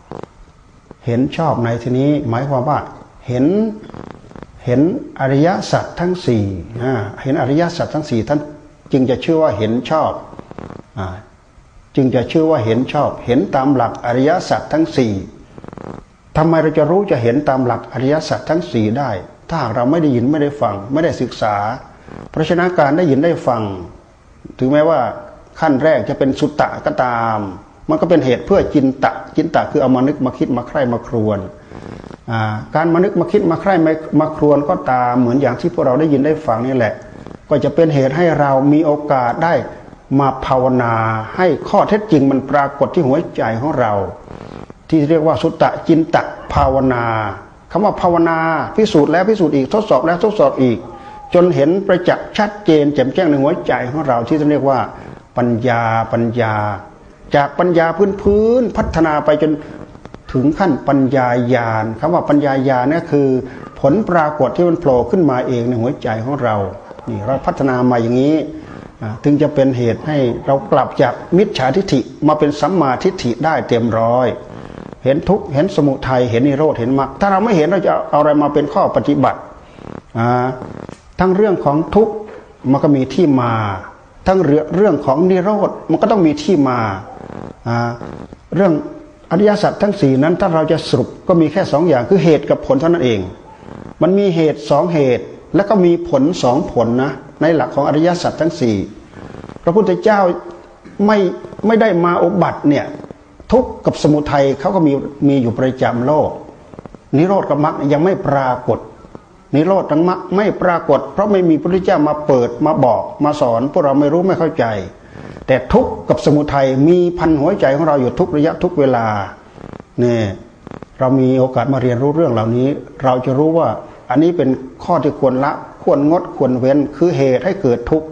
ในที่นี้หมายความว่าเห็นอริยสัจทั้งสี่เห็นอริยสัจทั้งสี่ท่านจึงจะชื่อว่าเห็นชอบจึงจะชื่อว่าเห็นชอบเห็นตามหลักอริยสัจทั้งสี่ทำไมเราจะรู้จะเห็นตามหลักอริยสัจทั้งสี่ได้ถ้าหากเราไม่ได้ยินไม่ได้ฟังไม่ได้ศึกษาเพราะฉะนั้นการได้ยินได้ฟังถึงแม้ว่าขั้นแรกจะเป็นสุตตะก็ตามมันก็เป็นเหตุเพื่อจินตะคือเอามานึกมาคิดมาใคร่มาครวญการมานึกมาคิดมาใคร่มาครวญก็ตามเหมือนอย่างที่พวกเราได้ยินได้ฟังนี่แหละก็จะเป็นเหตุให้เรามีโอกาสได้มาภาวนาให้ข้อเท็จจริงมันปรากฏที่หัวใจของเราที่เรียกว่าสุตตะจินตะภาวนาคำว่าภาวนาพิสูจน์แล้วพิสูจน์อีกทดสอบแล้วทดสอบอีกจนเห็นประจักษ์ชัดเจนแจ่มแจ้งในหัวใจของเราที่เรียกว่าปัญญาจากปัญญาพื้นพัฒนาไปจนถึงขั้นปัญญาญาณคำว่าปัญญาญาณนี่คือผลปรากฏที่มันโผล่ขึ้นมาเองในหัวใจของเรานี่เราพัฒนามาอย่างนี้ถึงจะเป็นเหตุให้เรากลับจากมิจฉาทิฏฐิมาเป็นสัมมาทิฏฐิได้เต็มร้อยเห็นทุกข์เห็นสมุทัยเห็นนิโรธเห็นมรรคถ้าเราไม่เห็นเราจะเอาอะไรมาเป็นข้อปฏิบัติทั้งเรื่องของทุกข์มันก็มีที่มาทั้งเรื่องของนิโรธมันก็ต้องมีที่มาเรื่องอริยสัจทั้งสี่นั้นถ้าเราจะสรุปก็มีแค่2อย่างคือเหตุกับผลเท่านั้นเองมันมีเหตุ2เหตุแล้วก็มีผล2ผลนะในหลักของอริยสัจทั้งสี่พระพุทธเจ้าไม่ได้มาอุบัติเนี่ยทุกข์กับสมุทัยเขาก็มีอยู่ประจำโลกนิโรธกับมรรคยังไม่ปรากฏนิโรธกับมรรคไม่ปรากฏเพราะไม่มีพระพุทธเจ้ามาเปิดมาบอกมาสอนพวกเราไม่รู้ไม่เข้าใจแต่ทุกข์กับสมุทัยมีพันหัวใจของเราอยู่ทุกระยะทุกเวลาเนี่ยเรามีโอกาสมาเรียนรู้เรื่องเหล่านี้เราจะรู้ว่าอันนี้เป็นข้อที่ควรละควรงดควรเว้นคือเหตุให้เกิดทุกข์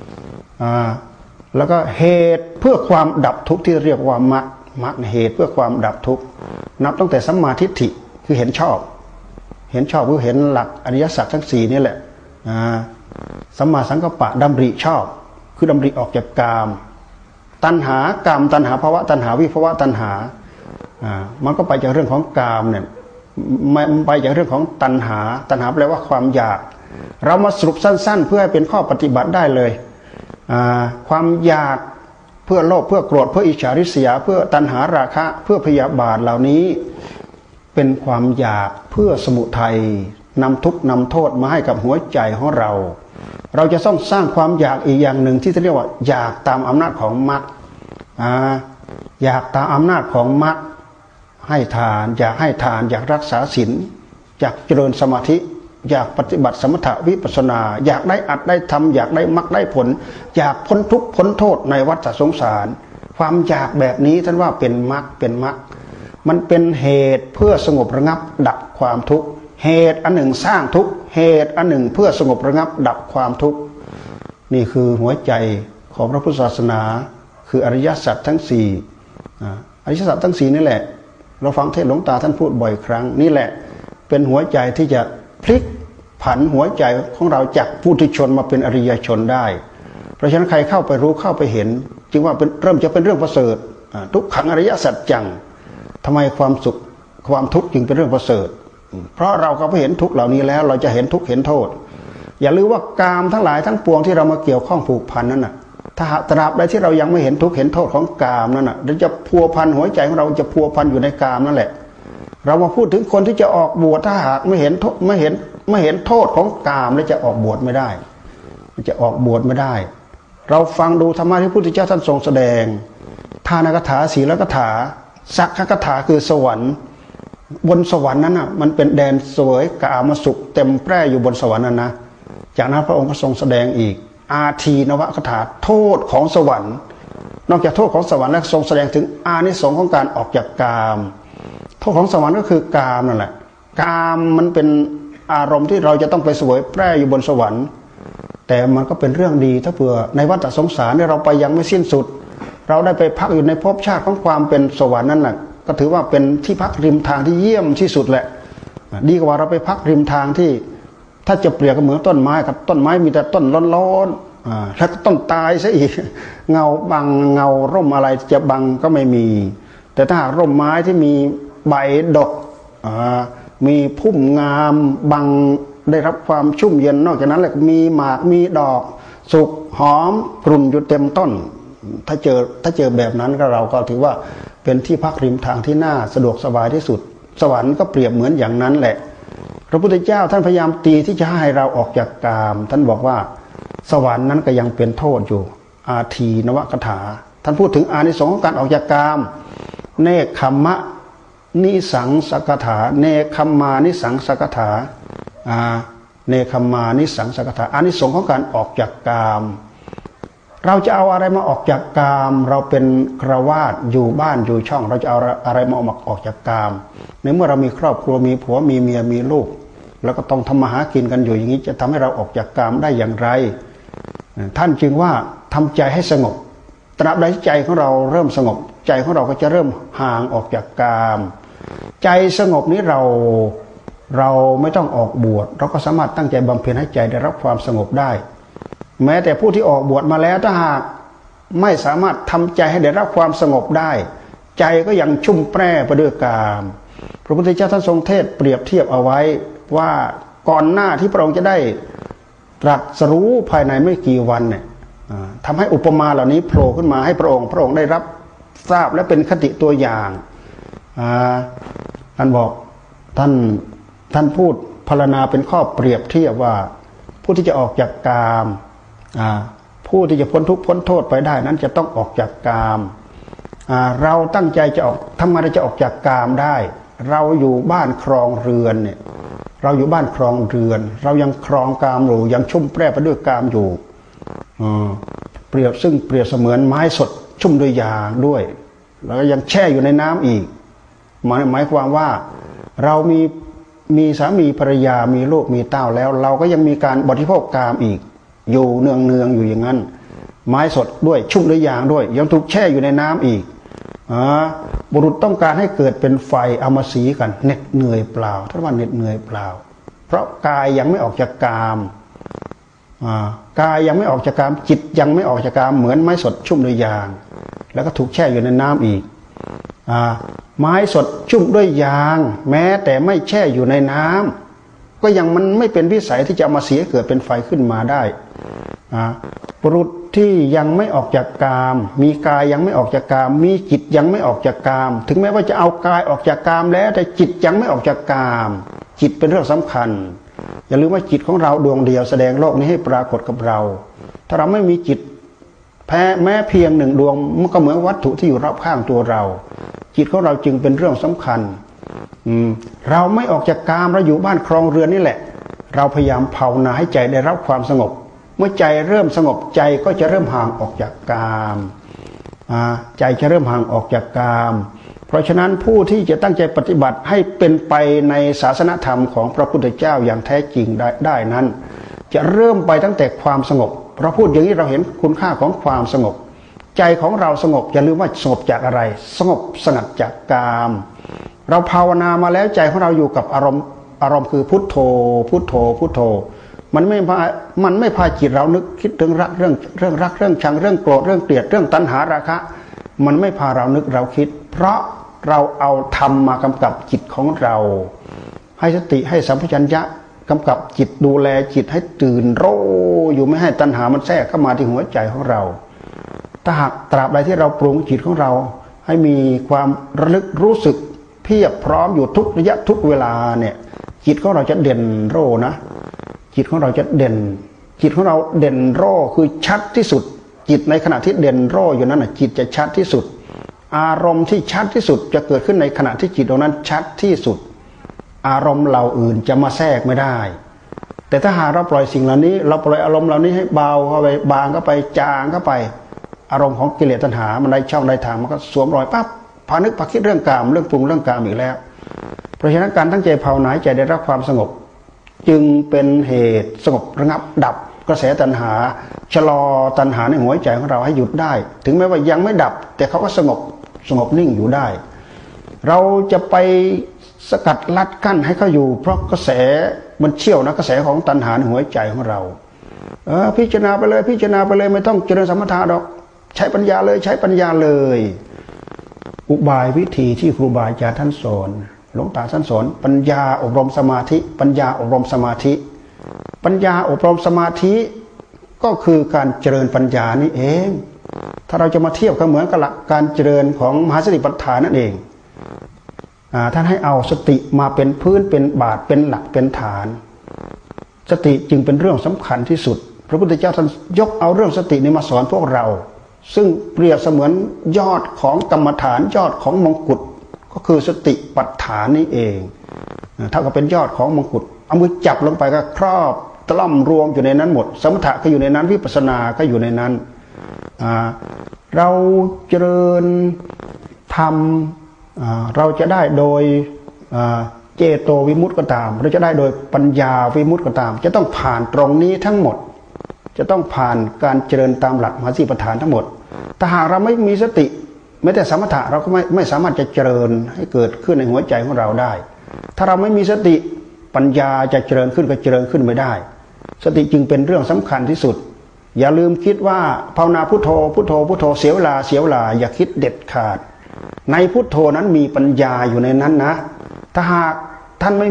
แล้วก็เหตุเพื่อความดับทุกข์ที่เรียกว่ามรรคเหตุเพื่อความดับทุกข์นับตั้งแต่สัมมาทิฏฐิคือเห็นชอบคือเห็นหลักอริยสัจทั้ง4นี่แหละสัมมาสังกัปปะดำริชอบคือดำริออกจากกามตัณหากามตัณหาภวะตัณหาวิภวะตัณหามันก็ไปจากเรื่องของกามเนี่ยมันไปจากเรื่องของตัณหาแปลว่าความอยากเรามาสรุปสั้นๆเพื่อให้เป็นข้อปฏิบัติได้เลยความอยากเพื่อโลภเพื่อโกรธเพื่ออิจฉาริษยาเพื่อตัณหาราคะเพื่อพยาบาทเหล่านี้เป็นความอยากเพื่อสมุทัยนำทุกข์นำโทษมาให้กับหัวใจของเราจะต้องสร้างความอยากอีกอย่างหนึ่งที่เรียกว่าอยากตามอำนาจของมรรคอยากตามอำนาจของมรรคให้ทานอยากให้ทานอยากรักษาศีลอยากเจริญสมาธิอยากปฏิบัติสมถะวิปัสสนาอยากได้อัดได้ทำอยากได้มรรคได้ผลอยากพ้นทุกข์พ้นโทษในวัฏสงสารความอยากแบบนี้ท่านว่าเป็นมรรคมันเป็นเหตุเพื่อสงบระงับดับความทุกข์เหตุอันหนึ่งสร้างทุกข์เหตุอันหนึ่งเพื่อสงบระงับดับความทุกข์นี่คือหัวใจของพระพุทธศาสนาคืออริยสัจทั้ง4อริยสัจทั้ง4นี่แหละเราฟังเทศน์หลวงตาท่านพูดบ่อยครั้งนี่แหละเป็นหัวใจที่จะพลิกผันหัวใจของเราจากปุถุชนมาเป็นอริยชนได้เพราะฉะนั้นใครเข้าไปรู้เข้าไปเห็นจึงว่าเริ่มจะเป็นเรื่องประเสริฐทุกขังอริยสัจจังทำไมความสุขความทุกข์จึงเป็นเรื่องประเสริฐเพราะเราก็ไปเห็นทุกข์เหล่านี้แล้วเราจะเห็นทุกข์เห็นโทษอย่าลืมว่ากามทั้งหลายทั้งปวงที่เรามาเกี่ยวข้องผูกพันนั้นน่ะถ้าตราบใดที่เรายังไม่เห็นทุกข์เห็นโทษของกามนั่นน่ะเราจะพัวพันหัวใจของเราจะพัวพันอยู่ในกามนั่นแหละเรามาพูดถึงคนที่จะออกบวชถ้าหากไม่เห็นโทษของกามแล้วจะออกบวชไม่ได้จะออกบวชไม่ได้เราฟังดูธรรมะที่พระพุทธเจ้าท่านทรงแสดงทานกถาศีลกถาสักขกถาคือสวรรค์บนสวรรค์นั้นน่ะมันเป็นแดนสวยกามสุขเต็มแปร่อยู่บนสวรรค์นั้นนะจากนั้นพระองค์ก็ทรงแสดงอีกอาทีนวคถาโทษของสวรรค์นอกจากโทษของสวรรค์แล้วทรงแสดงถึงอานิสงส์ของการออกจากกามโทษของสวรรค์ก็คือกามนั่นแหละกามมันเป็นอารมณ์ที่เราจะต้องไปเสวยแปร่อยู่บนสวรรค์แต่มันก็เป็นเรื่องดีถ้าเผื่อในวัฏสงสารเนี่ยเราไปยังไม่สิ้นสุดเราได้ไปพักอยู่ในภพชาติของความเป็นสวรรค์นั่นแหละก็ถือว่าเป็นที่พักริมทางที่เยี่ยมที่สุดแหละดีกว่าเราไปพักริมทางที่ถ้าจะเปรียบก็เหมือนต้นไม้กับต้นไม้มีแต่ต้นร้อนๆแล้วก็ต้นตายซะอีกเงาบังเงาร่มอะไรจะบังก็ไม่มีแต่ถ้าหากร่มไม้ที่มีใบดกมีพุ่มงามบังได้รับความชุ่มเย็นนอกจากนั้นแล้วมีหมากมีดอกสุกหอมกลุ่นอยู่เต็มต้นถ้าเจอแบบนั้นก็เราก็ถือว่าเป็นที่พักริมทางที่น่าสะดวกสบายที่สุดสวรรค์ก็เปรียบเหมือนอย่างนั้นแหละพระพุทธเจ้าท่านพยายามตีที่จะให้เราออกจากกามท่านบอกว่าสวรรค์นั้นก็ยังเป็นโทษอยู่อาทีนวคถาท่านพูดถึงอานิสงส์ของการออกจากกามเนคขมมะนิสังสกถาเนคขมมานิสังสกถาเนคขมมานิสังสกถาอานิสงส์ของการออกจากกามเราจะเอาอะไรมาออกจากกามเราเป็นฆราวาสอยู่บ้านอยู่ช่องเราจะเอาอะไรมาออกจากกามในเมื่อเรามีครอบครัวมีผัวมีเมียมีลูกแล้วก็ต้องทำมาหากินกันอยู่อย่างนี้จะทำให้เราออกจากกามได้อย่างไรท่านจึงว่าทำใจให้สงบตราบใดใจของเราเริ่มสงบใจของเราก็จะเริ่มห่างออกจากกามใจสงบนี้เราไม่ต้องออกบวชเราก็สามารถตั้งใจบำเพ็ญให้ใจได้รับความสงบได้แม้แต่ผู้ที่ออกบวชมาแล้วถ้าหากไม่สามารถทำใจให้ได้รับความสงบได้ใจก็ยังชุ่มแปร่ไปด้วยกามพระพุทธเจ้าท่านทรงเทศเปรียบเทียบเอาไว้ว่าก่อนหน้าที่พระองค์จะได้ตรัสรู้ภายในไม่กี่วันเนี่ยทำให้อุปมาเหล่านี้โผล่ขึ้นมาให้พระองค์ได้รับทราบและเป็นคติตัวอย่างท่านบอกท่านพูดพรรณนาเป็นข้อเปรียบเทียบว่าผู้ที่จะออกจากกามผู้ที่จะพ้นทุกข์พ้นโทษไปได้นั้นจะต้องออกจากกามเราตั้งใจจะออกทำไมเราจะออกจากกามได้เราอยู่บ้านครองเรือนเนี่ยเราอยู่บ้านครองเรือนเรายังครองกามอยู่ยังชุ่มแปร่ไปด้วยกามอยู่เปรียบเสมือนไม้สดชุ่มด้วยยางด้วยแล้วก็ยังแช่อยู่ในน้ำอีกหมายความว่าเรามีสามีภรรยามีลูกมีเต้าแล้วเราก็ยังมีการบริโภคกามอีกอยู่เนืองอยู่อย่างนั้นไม้สดด้วยชุ่มด้วยยางด้วยยังถูกแช่อยู่ในน้ำอีกบุรุษต้องการให้เกิดเป็นไฟเอามาสีกันเหน็ดเหนื่อยเปล่าท่านว่าเหน็ดเหนื่อยเปล่าเพราะกายยังไม่ออกจากกามกายยังไม่ออกจากกามจิตยังไม่ออกจากกามเหมือนไม้สดชุ่มด้วยยางแล้วก็ถูกแช่อยู่ในน้ำอีกไม้สดชุ่มด้วยยางแม้แต่ไม่แช่อยู่ในน้ำก็ยังมันไม่เป็นวิสัยที่จะมาเสียเกิดเป็นไฟขึ้นมาได้บุรุษที่ยังไม่ออกจากกามมีกายยังไม่ออกจากกามมีจิตยังไม่ออกจากกามถึงแม้ว่าจะเอากายออกจากกามแล้วแต่จิตยังไม่ออกจากกามจิตเป็นเรื่องสำคัญอย่าลืมว่าจิตของเราดวงเดียวแสดงโลกนี้ให้ปรากฏกับเราถ้าเราไม่มีจิตแม้เพียงหนึ่งดวงมันก็เหมือนวัตถุที่อยู่รอบข้างตัวเราจิตของเราจึงเป็นเรื่องสำคัญเราไม่ออกจากกามเราอยู่บ้านครองเรือนนี่แหละเราพยายามภาวนาให้ใจได้รับความสงบเมื่อใจเริ่มสงบใจก็จะเริ่มห่างออกจากกามใจจะเริ่มห่างออกจากกามเพราะฉะนั้นผู้ที่จะตั้งใจปฏิบัติให้เป็นไปในศาสนธรรมของพระพุทธเจ้าอย่างแท้จริงได้นั้นจะเริ่มไปตั้งแต่ความสงบเราพูดอย่างนี้เราเห็นคุณค่าของความสงบใจของเราสงบอย่าลืมว่าสงบจากอะไรสงบสงัดจากกามเราภาวนามาแล้วใจของเราอยู่กับอารมณ์คือพุทโธพุทโธพุทโธมันไม่พาจิตเรานึกคิดถึงรักเรื่องรักเรื่องชังเรื่องโกรธเรื่องเกลียดเรื่องตัณหาราคะมันไม่พาเรานึกเราคิดเพราะเราเอาธรรมมากำกับจิตของเราให้สติให้สัมปชัญญะกำกับจิตดูแลจิตให้ตื่นรู้อยู่ไม่ให้ตัณหามันแทรกเข้ามาที่หัวใจของเราถ้าหากตราบใดที่เราปรุงจิตของเราให้มีความระลึกรู้สึกเพียบพร้อมอยู่ทุกระยะทุกเวลาเนี่ยจิตของเราจะเด่นโร่นะจิตของเราจะเด่นจิตของเราเด่นโร่คือชัดที่สุดจิตในขณะที่เด่นโร่อยู่นั้นนะจิตจะชัดที่สุดอารมณ์ที่ชัดที่สุดจะเกิดขึ้นในขณะที่จิตตรงนั้นชัดที่สุดอารมณ์เหล่าอื่นจะมาแทรกไม่ได้แต่ถ้าหากเราปล่อยสิ่งเหล่านี้เราปล่อยอารมณ์เหล่านี้ให้เบาเข้าไปบางเข้าไปจางเข้าไปอารมณ์ของกิเลสตัณหามันได้ช่องได้ทางมันก็สวมรอยปั๊บพานึกพาคิดเรื่องกามเรื่องปรุงเรื่องกามอีกแล้วเพราะฉะนั้นการตั้งใจภาวนาใจได้รับความสงบจึงเป็นเหตุสงบระงับดับกระแสตัณหาชะลอตัณหาในหัวใจของเราให้หยุดได้ถึงแม้ว่ายังไม่ดับแต่เขาก็สงบนิ่งอยู่ได้เราจะไปสกัดลัดกั้นให้เขาอยู่เพราะกระแสมันเชี่ยวนะกระแสของตัณหาในหัวใจของเราพิจารณาไปเลยพิจารณาไปเลยไม่ต้องเจริญสมถะดอกใช้ปัญญาเลยใช้ปัญญาเลยอุบายวิธีที่ครูบาอาจารย์ท่านสอนหลวงตาท่านสอนปัญญาอบรมสมาธิปัญญาอบรมสมาธิปัญญาอบรมสมาธิก็คือการเจริญปัญญานี่เองถ้าเราจะมาเทียบก็เหมือนกับหลักการเจริญของมหาสติปัฏฐานนั่นเองท่านให้เอาสติมาเป็นพื้นเป็นบาทเป็นหลักเป็นฐานสติจึงเป็นเรื่องสำคัญที่สุดพระพุทธเจ้าท่านยกเอาเรื่องสตินี้มาสอนพวกเราซึ่งเปรียบเสมือนยอดของกรรมฐานยอดของมงกุฎก็คือสติปัฏฐานนี้เองเท่ากับเป็นยอดของมงกุฎเอามือจับลงไปก็ครอบตล่อมรวมอยู่ในนั้นหมดสมถะก็อยู่ในนั้นวิปัสสนาก็อยู่ในนั้นเราเจริญธรรมเราจะได้โดยเจโตวิมุตติก็ตามเราจะได้โดยปัญญาวิมุตติก็ตามจะต้องผ่านตรงนี้ทั้งหมดจะต้องผ่านการเจริญตามหลักมหาสติปัฏฐานทั้งหมดถ้าหากเราไม่มีสติแม้แต่สมถะเราก็ไม่สามารถจะเจริญให้เกิดขึ้นในหัวใจของเราได้ถ้าเราไม่มีสติปัญญาจะเจริญขึ้นก็เจริญขึ้นไม่ได้สติจึงเป็นเรื่องสำคัญที่สุดอย่าลืมคิดว่าภาวนาพุทโธพุทโธพุทโธเสียเวลาเสียเวลาอย่าคิดเด็ดขาดในพุทโธนั้นมีปัญญาอยู่ในนั้นนะถ้าหากท่านไม่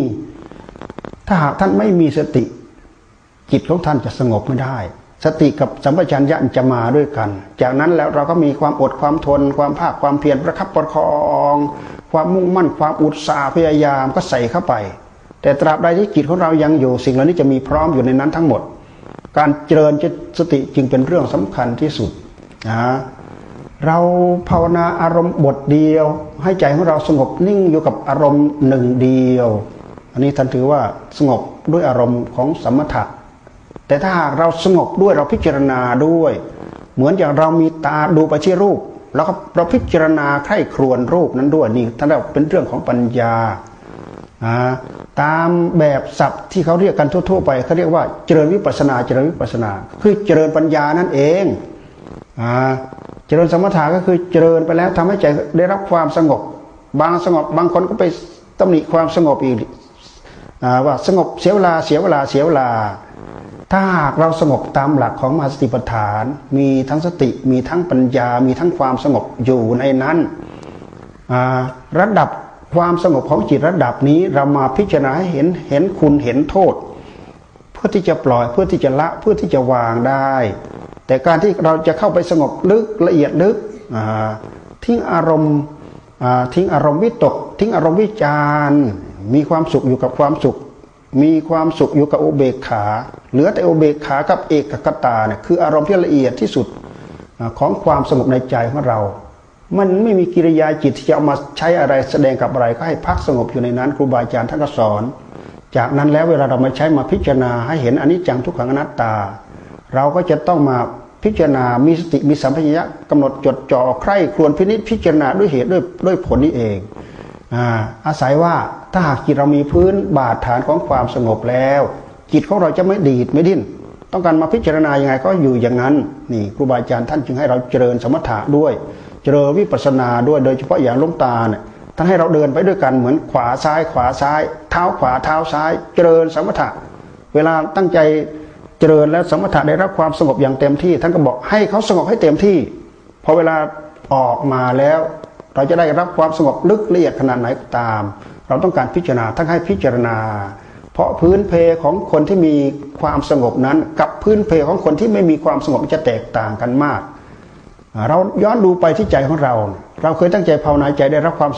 มีสติจิตของท่านจะสงบไม่ได้สติกับสัมปชัญญะจะมาด้วยกันจากนั้นแล้วเราก็มีความอดความทนความภาคความเพียรประคับประคองความมุ่งมั่นความอุตสาห์พยายามก็ใส่เข้าไปแต่ตราบใดที่จิตของเรายังอยู่สิ่งเหล่านี้จะมีพร้อมอยู่ในนั้นทั้งหมดการเจริญสติจึงเป็นเรื่องสำคัญที่สุดเราภาวนาอารมณ์บทเดียวให้ใจของเราสงบนิ่งอยู่กับอารมณ์หนึ่งเดียวอันนี้ท่านถือว่าสงบด้วยอารมณ์ของสมถะแต่ถ้าหากเราสงบด้วยเราพิจารณาด้วยเหมือนอย่างเรามีตาดูไปที่รูปแล้วก็เราพิจารณาใคร่ครวญรูปนั้นด้วยนี่ท่านเรียกเป็นเรื่องของปัญญาตามแบบศัพท์ที่เขาเรียกกันทั่วๆไปเขาเรียกว่าเจริญวิปัสสนาเจริญวิปัสสนาคือเจริญปัญญานั่นเองเจริญสมถะก็คือเจริญไปแล้วทำให้ใจได้รับความสงบบางคนก็ไปตำหนิความสงบอีกว่าสงบเสียเวลาเสียเวลาเสียเวลาถ้าหากเราสงบตามหลักของมหาสติปัฏฐานมีทั้งสติมีทั้งปัญญามีทั้งความสงบอยู่ในนั้นระดับความสงบของจิตระดับนี้เรามาพิจารณาให้เห็นคุณเห็นโทษเพื่อที่จะปล่อยเพื่อที่จะละเพื่อที่จะวางได้แต่การที่เราจะเข้าไปสงบลึกละเอียดลึกทิ้งอารมณ์วิตกทิ้งอารมณ์วิจารมีความสุขอยู่กับความสุขมีความสุขอยู่กับอุเบกขาเหลือแต่อุเบกขากับเอกคตาเนี่ยคืออารมณ์ที่ละเอียดที่สุดของความสงบในใจของเรามันไม่มีกิริยาจิตที่จะเอามาใช้อะไรแสดงกับอะไรก็ให้พักสงบอยู่ในนั้นครูบาอาจารย์ท่านก็สอนจากนั้นแล้วเวลาเรามาใช้มาพิจารณาให้เห็นอนิจจังทุกขังอนัตตาเราก็จะต้องมาพิจารณามีสติมีสัมปชัญญะกำหนดจดจ่อใคร่ครวญพินิจพิจารณาด้วยเหตุด้วยผลนี้เองอาศัยว่าถ้าหากจิตเรามีพื้นบาดฐานของความสงบแล้วจิตของเราจะไม่ดีดไม่ดิ้นต้องการมาพิจารณายังไงก็อยู่อย่างนั้นนี่ครูบาอาจารย์ท่านจึงให้เราเจริญสมถะด้วยเจริญวิปัสสนาด้วยโดยเฉพาะอย่างหลวงตาเนี่ยท่านให้เราเดินไปด้วยกันเหมือนขวาซ้ายเท้าขวาเท้าซ้ายเจริญสมถะเวลาตั้งใจเจริญแล้วสมถะได้รับความสงบอย่างเต็มที่ท่านก็บอกให้เขาสงบให้เต็มที่พอเวลาออกมาแล้วเราจะได้รับความสงบลึกละเอียดขนาดไหนก็ตามเราต้องการพิจารณาทั้งให้พิจารณาเพราะพื้นเพของคนที่มีความสงบนั้นกับพื้นเพของคนที่ไม่มีความสงบจะแตกต่างกันมากเราย้อนดูไปที่ใจของเราเคยตั้งใจภาวนาใจได้รับความสงบ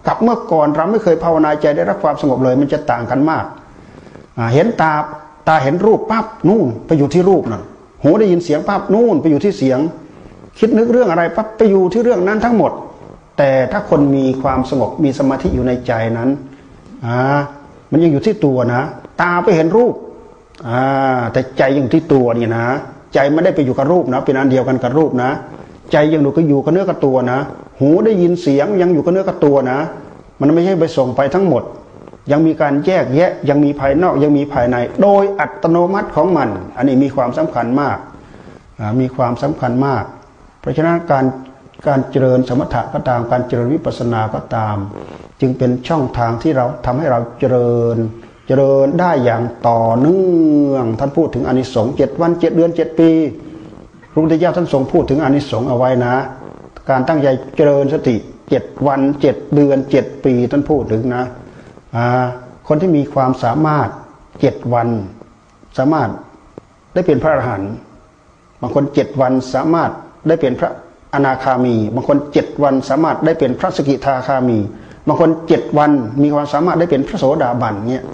กับเมื่อก่อนเราไม่เคยภาวนาใจได้รับความสงบเลยมันจะต่างกันมากเห็นตาเห็นรูปปั๊บนู่นไปอยู่ที่รูปนั่นหูได้ยินเสียงปั๊บนู่นไปอยู่ที่เสียงคิดนึกเรื่องอะไรปั๊บไปอยู่ที่เรื่องนั้นทั้งหมดแต่ถ้าคนมีความสงบมีสมาธิอยู่ในใจนั้นมันยังอยู่ที่ตัวนะตาไปเห็นรูปแต่ใจยังที่ตัวนี่นะใจไม่ได้ไปอยู่กับรูปนะเป็นอันเดียวกันกับรูปนะใจยังอยู่กับเนื้อกับตัวนะหูได้ยินเสียงยังอยู่กับเนื้อกับตัวนะมันไม่ใช่ไปส่งไปทั้งหมดยังมีการแยกแยะยังมีภายนอกยังมีภายในโดยอัตโนมัติของมันอันนี้มีความสำคัญมากมีความสำคัญมากเพราะฉะนั้นการเจริญสมถะก็ตามการเจริญวิปัสสนาก็ตามจึงเป็นช่องทางที่เราทำให้เราเจริญได้อย่างต่อเนื่องท่านพูดถึงอานิสงส์7 วัน 7 เดือน 7 ปีพระพุทธเจ้าท่านทรงพูดถึงอานิสงส์เอาไว้นะการตั้งใจเจริญสติ7 วัน 7 เดือน 7 ปีท่านพูดถึงนะคนที่มีความสามารถ7 วันสามารถได้เป็นพระอรหันต์บางคน7 วันสามารถได้เป็นพระอนาคามีบางคน7 วันสามารถได้เป็นพระสกิทาคามีบางคน7 วันมีความสามารถได้เป็นพระโสดาบันเงี้ย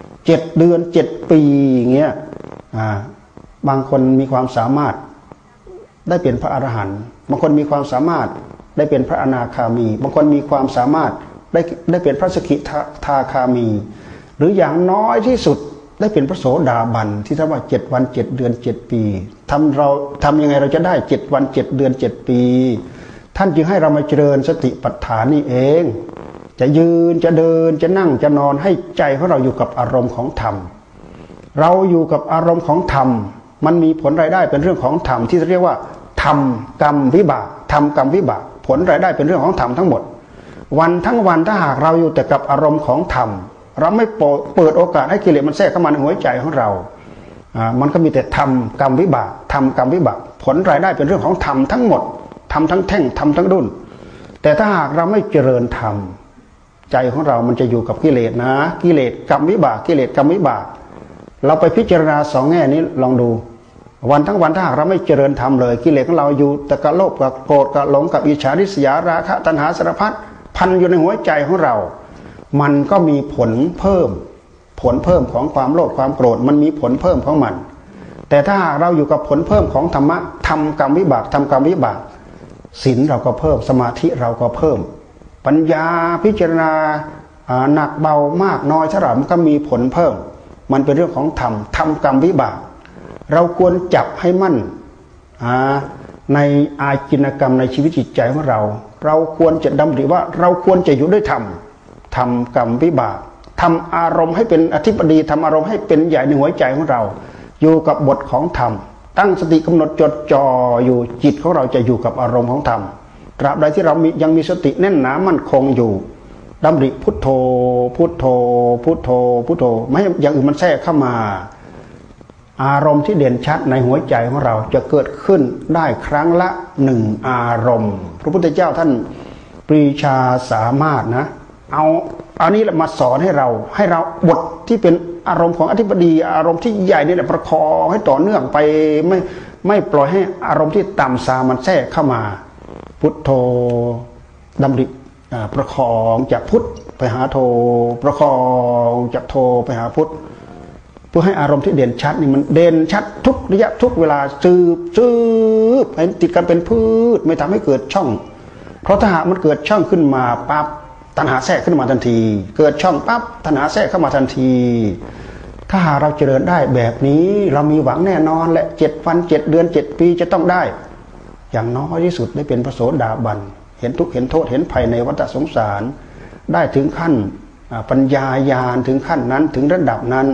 7 เดือน 7 ปีเงี้ยบางคนมีความสามารถได้เป็นพระอรหันต์บางคนมีความสามารถได้เป็นพระอนาคามีบางคนมีความสามารถได้เป็นพระสกิทาคามีหรืออย่างน้อยที่สุดได้เป็นพระโสดาบันที่ท่านว่า7 วัน 7 เดือน 7 ปีทำยังไงเราจะได้7 วัน 7 เดือน 7 ปีท่านจึงให้เรามาเจริญสติปัฏฐานนี่เองจะยืนจะเดินจะนั่งจะนอนให้ใจของเราอยู่กับอารมณ์ของธรรมเราอยู่กับอารมณ์ของธรรมมันมีผลรายได้เป็นเรื่องของธรรมที่เรียกว่าธรรมกรรมวิบากธรรมกรรมวิบากผลรายได้เป็นเรื่องของธรรมทั้งหมดวันทั้งวันถ้าหากเราอยู่แต่กับอารมณ์ของธรรมเราไม่เปิดโอกาสให้กิเลสมันแทรกเข้ามาในหัวใจของเรามันก็มีแต่ธรรมกรรมวิบากธรรมกรรมวิบากผลรายได้เป็นเรื่องของธรรมทั้งหมดธรรมทั้งแท่งธรรมทั้งดุลแต่ถ้าหากเราไม่เจริญธรรมใจของเรามันจะอยู่กับกิเลสนะกิเลสกรรมวิบากกิเลสกรรมวิบากเราไปพิจารณา2 แง่นี้ลองดูวันทั้งวันถ้าหากเราไม่เจริญธรรมเลยกิเลสของเราอยู่แต่กับโลภกับโกรธกับหลงกับอิจฉาริษยาราคะตัณหาสารพัดพันอยู่ในหัวใจของเรามันก็มีผลเพิ่มของความโลภความโกรธมันมีผลเพิ่มของมันแต่ถ้าหากเราอยู่กับผลเพิ่มของธรรมะทำกรรมวิบากทำกรรมวิบากศีลเราก็เพิ่มสมาธิเราก็เพิ่มปัญญาพิจารณาหนักเบามากน้อยเท่าไหร่มันก็มีผลเพิ่มมันเป็นเรื่องของธรรมทำกรรมวิบากเราควรจับให้มั่นในอาจินกรรมในชีวิตจิตใจของเราควรจะดำริว่าเราควรจะอยู่ด้วยธรรมทำกรรมวิบากทำอารมณ์ให้เป็นอธิปดีทำอารมณ์ให้เป็นใหญ่ในหัวใจของเราอยู่กับบทของธรรมตั้งสติกำหนดจดจ่ออยู่จิตของเราจะอยู่กับอารมณ์ของธรรมตราบใดที่เรายังมีสติแน่นหนามั่นคงอยู่ดำริพุทโธพุทโธพุทโธพุทโธไม่ให้อย่างอื่นมันแทรกเข้ามาอารมณ์ที่เด่นชัดในหัวใจของเราจะเกิดขึ้นได้ครั้งละ1 อารมณ์พระพุทธเจ้าท่านปรีชาสามารถนะเอานี้มาสอนให้เราบทที่เป็นอารมณ์ของอธิปดีอารมณ์ที่ใหญ่นี่แหละประคองให้ต่อเนื่องไปไม่ปล่อยให้อารมณ์ที่ต่ำซามันแทรกเข้ามาพุทโธดำริประคองจากพุทไปหาโธประคองจากโธไปหาพุทเพื่อให้อารมณ์ที่เด่นชัดนี่มันเด่นชัดทุกระยะทุกเวลาสืบให้ติดกันเป็นพืชไม่ทำให้เกิดช่องเพราะถ้าหากมันเกิดช่องขึ้นมาปั๊บตัณหาแทรกขึ้นมาทันทีเกิดช่องปั๊บตัณหาแทรกเข้ามาทันทีถ้าหากเราเจริญได้แบบนี้เรามีหวังแน่นอนแหละ7 วัน 7 เดือน 7 ปีจะต้องได้อย่างน้อยที่สุดได้เป็นพระโสดาบันเห็นทุกข์เห็นโทษเห็นภัยในวัฏสงสารได้ถึงขั้นปัญญาญาณถึงขั้นนั้นถึงระดับนั้น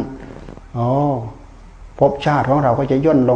ภพชาติของเราก็จะย่นลง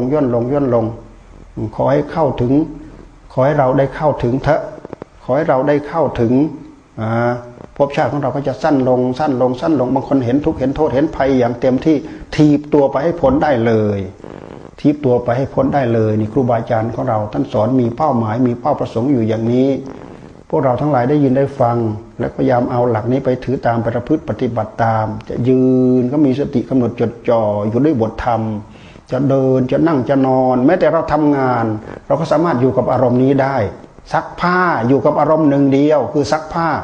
ขอให้เข้าถึงขอให้เราได้เข้าถึงเถอะขอให้เราได้เข้าถึงภพชาติของเราก็จะสั้นลงบางคนเห็นทุกข์เห็นโทษเห็นภัยอย่างเต็มที่ถีบตัวไปให้พ้นได้เลยทีบตัวไปให้พ้นได้เลยนี่ครูบาอาจารย์ของเราท่านสอนมีเป้าหมายมีเป้าประสงค์อยู่อย่างนี้พวกเราทั้งหลายได้ยินได้ฟังและพยายามเอาหลักนี้ไปถือตามไปประพฤติปฏิบัติตามจะยืนก็มีสติกำหนดจดจ่ออยู่ด้วยบทธรรมจะเดินจะนั่งจะนอนแม้แต่เราทำงานเราก็สามารถอยู่กับอารมณ์นี้ได้ซักผ้าอยู่กับอารมณ์หนึ่งเดียวคือซักผ้า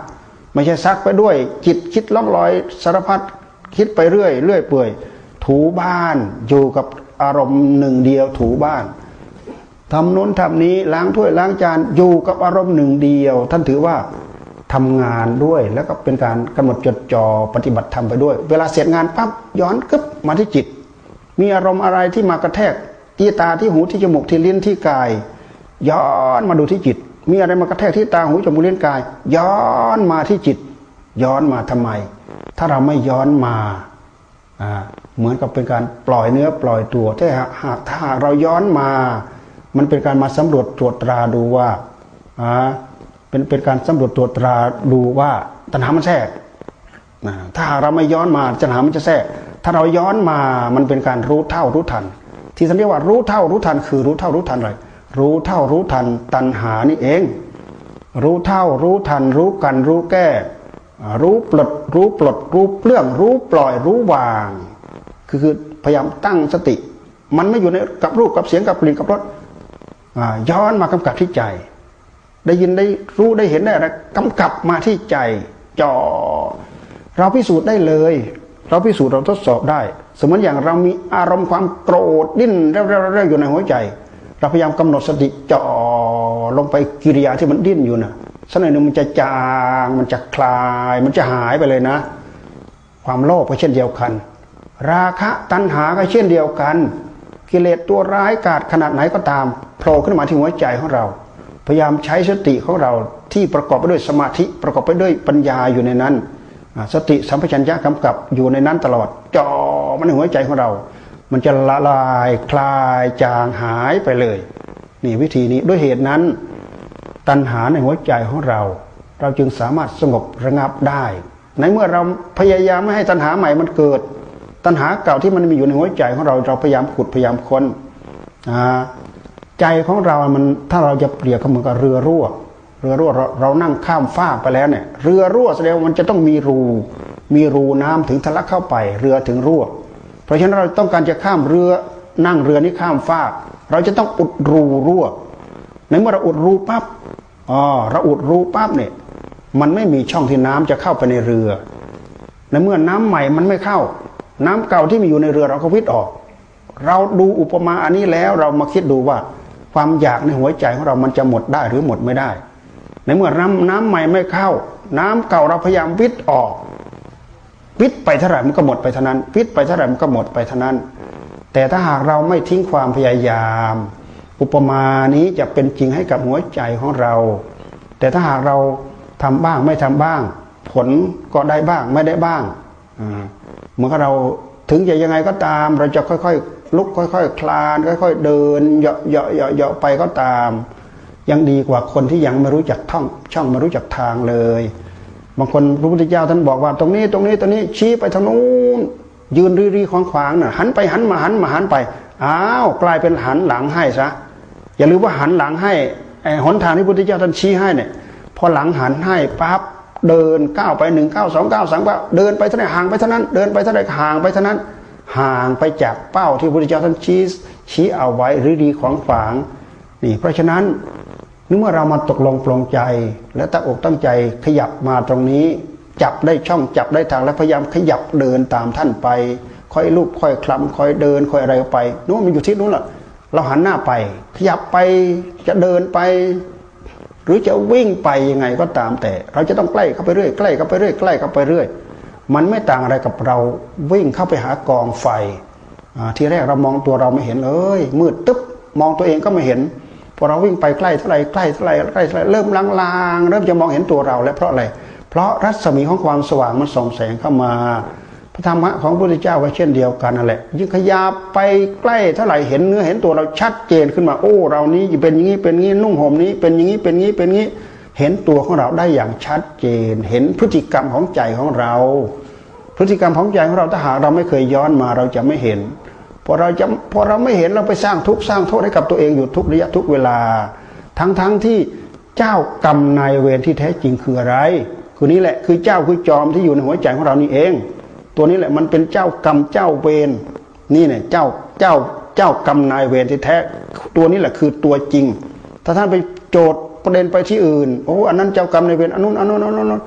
ไม่ใช่ซักไปด้วยจิตคิดล่องลอยสารพัดคิดไปเรื่อยเปื่อยถูบ้านอยู่กับอารมณ์หนึ่งเดียวถูบ้านทำนู้นทำนี้ล้างถ้วยล้างจานอยู่กับอารมณ์หนึ่งเดียวท่านถือว่าทำงานด้วยแล้วก็เป็นการกำหนดจดจ่อปฏิบัติธรรมไปด้วยเวลาเสร็จงานปั๊บย้อนกึ๊บมาที่จิตมีอารมณ์อะไรที่มากระแทกที่ตาที่หูที่จมูกที่ลิ้นที่กายย้อนมาดูที่จิตมีอะไรมากระแทกที่ตาหูจมูกลิ้นกายย้อนมาที่จิตย้อนมาทำไมถ้าเราไม่ย้อนมาเหมือนกับเป็นการปล่อยเนื้อปล่อยตัวถ้าเราย้อนมามันเป็นการมาสำรวจตรวจตราดูว่าเป็นการสำรวจตรวจตราดูว่าตัณหามันแทรกถ้าเราไม่ย้อนมาตัณหามันจะแทรกถ้าเราย้อนมามันเป็นการรู้เท่ารู้ทันที่ท่านเรียกว่ารู้เท่ารู้ทันคือรู้เท่ารู้ทันอะไรรู้เท่ารู้ทันตัณหานี่เองรู้เท่ารู้ทันรู้กันรู้แก้รู้ปลดรู้เปลื้องรู้ปล่อยรู้วางคือพยายามตั้งสติมันไม่อยู่ในกับรูปกับเสียงกับกลิ่นกับรสย้อนมากำกับที่ใจได้ยินได้รู้ได้เห็นได้อะไรกำกับมาที่ใจจ่อเราพิสูจน์ได้เลยเราพิสูจน์เราทดสอบได้สมมติอย่างเรามีอารมณ์ความโกรธดิ้นเร่ๆอยู่ในหัวใจเราพยายามกำหนดสติจ่อลงไปกิริยาที่มันดิ้นอยู่นะสักหน่อยหนึ่งมันจะจางมันจะคลายมันจะหายไปเลยนะความโลภก็เช่นเดียวกันราคะตัณหาก็เช่นเดียวกันกิเลสตัวร้ายกาจขนาดไหนก็ตามโผล่ขึ้นมาที่หัวใจของเราพยายามใช้สติของเราที่ประกอบไปด้วยสมาธิประกอบไปด้วยปัญญาอยู่ในนั้นสติสัมปชัญญะกำกับอยู่ในนั้นตลอดจ่อมันในหัวใจของเรามันจะละลายคลายจางหายไปเลยนี่วิธีนี้ด้วยเหตุนั้นตัณหาในหัวใจของเราจึงสามารถสงบระงับได้ในเมื่อเราพยายามไม่ให้ตัณหาใหม่มันเกิดตัณหาเก่าที่มันมีอยู่ในหัวใจของเราพยายามขุดพยายามค้นใจของเรามันถ้าเราจะเปรียบเหมือนกับเรือรั่วเรานั่งข้ามฟากไปแล้วเนี่ยเรือรั่วแสดงว่ามันจะต้องมีรูน้ำถึงทะลักเข้าไปเรือถึงรั่วเพราะฉะนั้นเราต้องการจะข้ามเรือนั่งเรือนี้ข้ามฟากเราจะต้องอุดรูรั่วในเมื่อเราอุดรูปั๊บเราอุดรูปั๊บเนี่ยมันไม่มีช่องที่น้ำจะเข้าไปในเรือในเมื่อน้ำใหม่มันไม่เข้าน้ำเก่าที่มีอยู่ในเรือเราก็วิทย์ออกเราดูอุปมาอันนี้แล้วเรามาคิดดูว่าความอยากในหัวใจของเรามันจะหมดได้หรือหมดไม่ได้ในเมื่อน้ำใหม่ไม่เข้าน้ำเก่าเราพยายามวิทย์ออกวิทย์ไปเท่าไหร่มันก็หมดไปเท่านั้นวิทย์ไปเท่าไหร่มันก็หมดไปเท่านั้นแต่ถ้าหากเราไม่ทิ้งความพยายามอุปมานี้จะเป็นจริงให้กับหัวใจของเราแต่ถ้าหากเราทำบ้างไม่ทำบ้างผลก็ได้บ้างไม่ได้บ้างเหมือนกับเราถึงจะยังไงก็ตามเราจะค่อยๆลุกค่อยๆคลานค่อยๆเดินเหาะไปก็ตามยังดีกว่าคนที่ยังไม่รู้จักช่องไม่รู้จักทางเลยบางคนพระพุทธเจ้าท่านบอกว่าตรงนี้ชี้ไปทางนู้นยืนรีขวางน่ะหันไปหันมาไปอ้าวกลายเป็นหันหลังให้ซะอย่าลืมว่าหันหลังให้หนทางที่พระพุทธเจ้าท่านชี้ให้เนี่ยพอหลังหันให้ปั๊บเดินก้าวไป1 ก้าว2 ก้าว3 ก้าวเดินไปเท่าไหร่ห่างไปเท่านั้นเดินไปเท่าไหร่ห่างไปเท่านั้นห่างไปจากเป้าที่พระพุทธเจ้าท่านชี้เอาไว้หรือรีขวางนี่เพราะฉะนั้นเมื่อเรามาตกลงปลงใจและตั้งอกตั้งใจขยับมาตรงนี้จับได้ช่องจับได้ทางและพยายามขยับเดินตามท่านไปค่อยลุกค่อยคลำค่อยเดินค่อยอะไรไปนู้นมันอยู่ที่นู้นแหละเราหันหน้าไปขยับไปจะเดินไปหรือจะวิ่งไปยังไงก็ตามแต่เราจะต้องใกล้เข้าไปเรื่อยใกล้เข้าไปเรื่อยใกล้เข้าไปเรื่อยมันไม่ต่างอะไรกับเราวิ่งเข้าไปหากองไฟทีแรกเรามองตัวเราไม่เห็นเลยมืดตึ๊บมองตัวเองก็ไม่เห็นพอเราวิ่งไปใกล้เท่าไหร่เริ่มลางๆเริ่มจะมองเห็นตัวเราแล้วเพราะอะไรเพราะรัศมีของความสว่างมันส่องแสงเข้ามาพระธรรมะของพระพุทธเจ้าก็เช่นเดียวกันนั่นแหละยิ่งขยับไปใกล้เท่าไหร่เห็นเนื้อเห็นตัวเราชัดเจนขึ้นมาโอ้เรานี้เป็นอย่างนี้เป็นงี้นุ่งห่มนี้เป็นอย่างนี้เป็นงี้เป็นงี้เห็นตัวของเราได้อย่างชัดเจนเห็นพฤติกรรมของใจของเราพฤติกรรมของใจของเราถ้าหากเราไม่เคยย้อนมาเราจะไม่เห็นพอเราไม่เห็นเราไปสร้างทุกข์สร้างโทษให้กับตัวเองอยู่ทุกระยะทุกเวลาทั้งที่เจ้ากรรมนายเวรที่แท้จริงคืออะไรคือนี้แหละคือเจ้าคือจอมที่อยู่ในหัวใจของเรานี่เองตัวนี้แหละมันเป็นเจ้ากรรมเจ้าเวรนี่เนี่ยเจ้ากรรมนายเวรที่แท้ตัวนี้แหละคือตัวจริงถ้าท่านไปโจทย์ประเด็นไปที่อื่นโอ้อันนั้นเจ้ากรรมนายเวรอันนู้น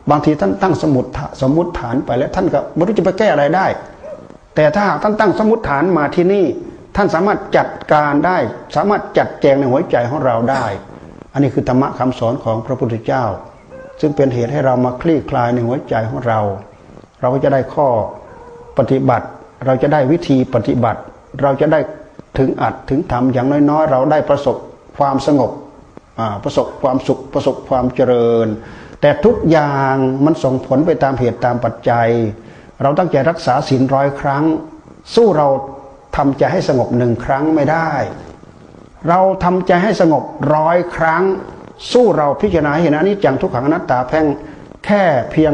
บางทีท่านตั้งสมมุติฐานไปแล้วท่านก็ไม่รู้จะไปแก้อะไรได้แต่ถ้าหากท่านตั้งสมมุติฐานมาที่นี่ท่านสามารถจัดการได้สามารถจัดแจงในหัวใจของเราได้อันนี้คือธรรมะคำสอนของพระพุทธเจ้าซึ่งเป็นเหตุให้เรามาคลี่คลายในหัวใจของเราเราก็จะได้ข้อปฏิบัติเราจะได้วิธีปฏิบัติเราจะได้ถึงอัดถึงทำอย่างน้อยๆเราได้ประสบความสงบประสบความสุขประสบความเจริญแต่ทุกอย่างมันส่งผลไปตามเหตุตามปัจจัยเราตั้งใจรักษาศีล100 ครั้งสู้เราทำใจให้สงบ1 ครั้งไม่ได้เราทำใจให้สงบ100 ครั้งสู้เราพิจารณาเห็นอนิจจังทุกขังอนัตตาแค่เพียง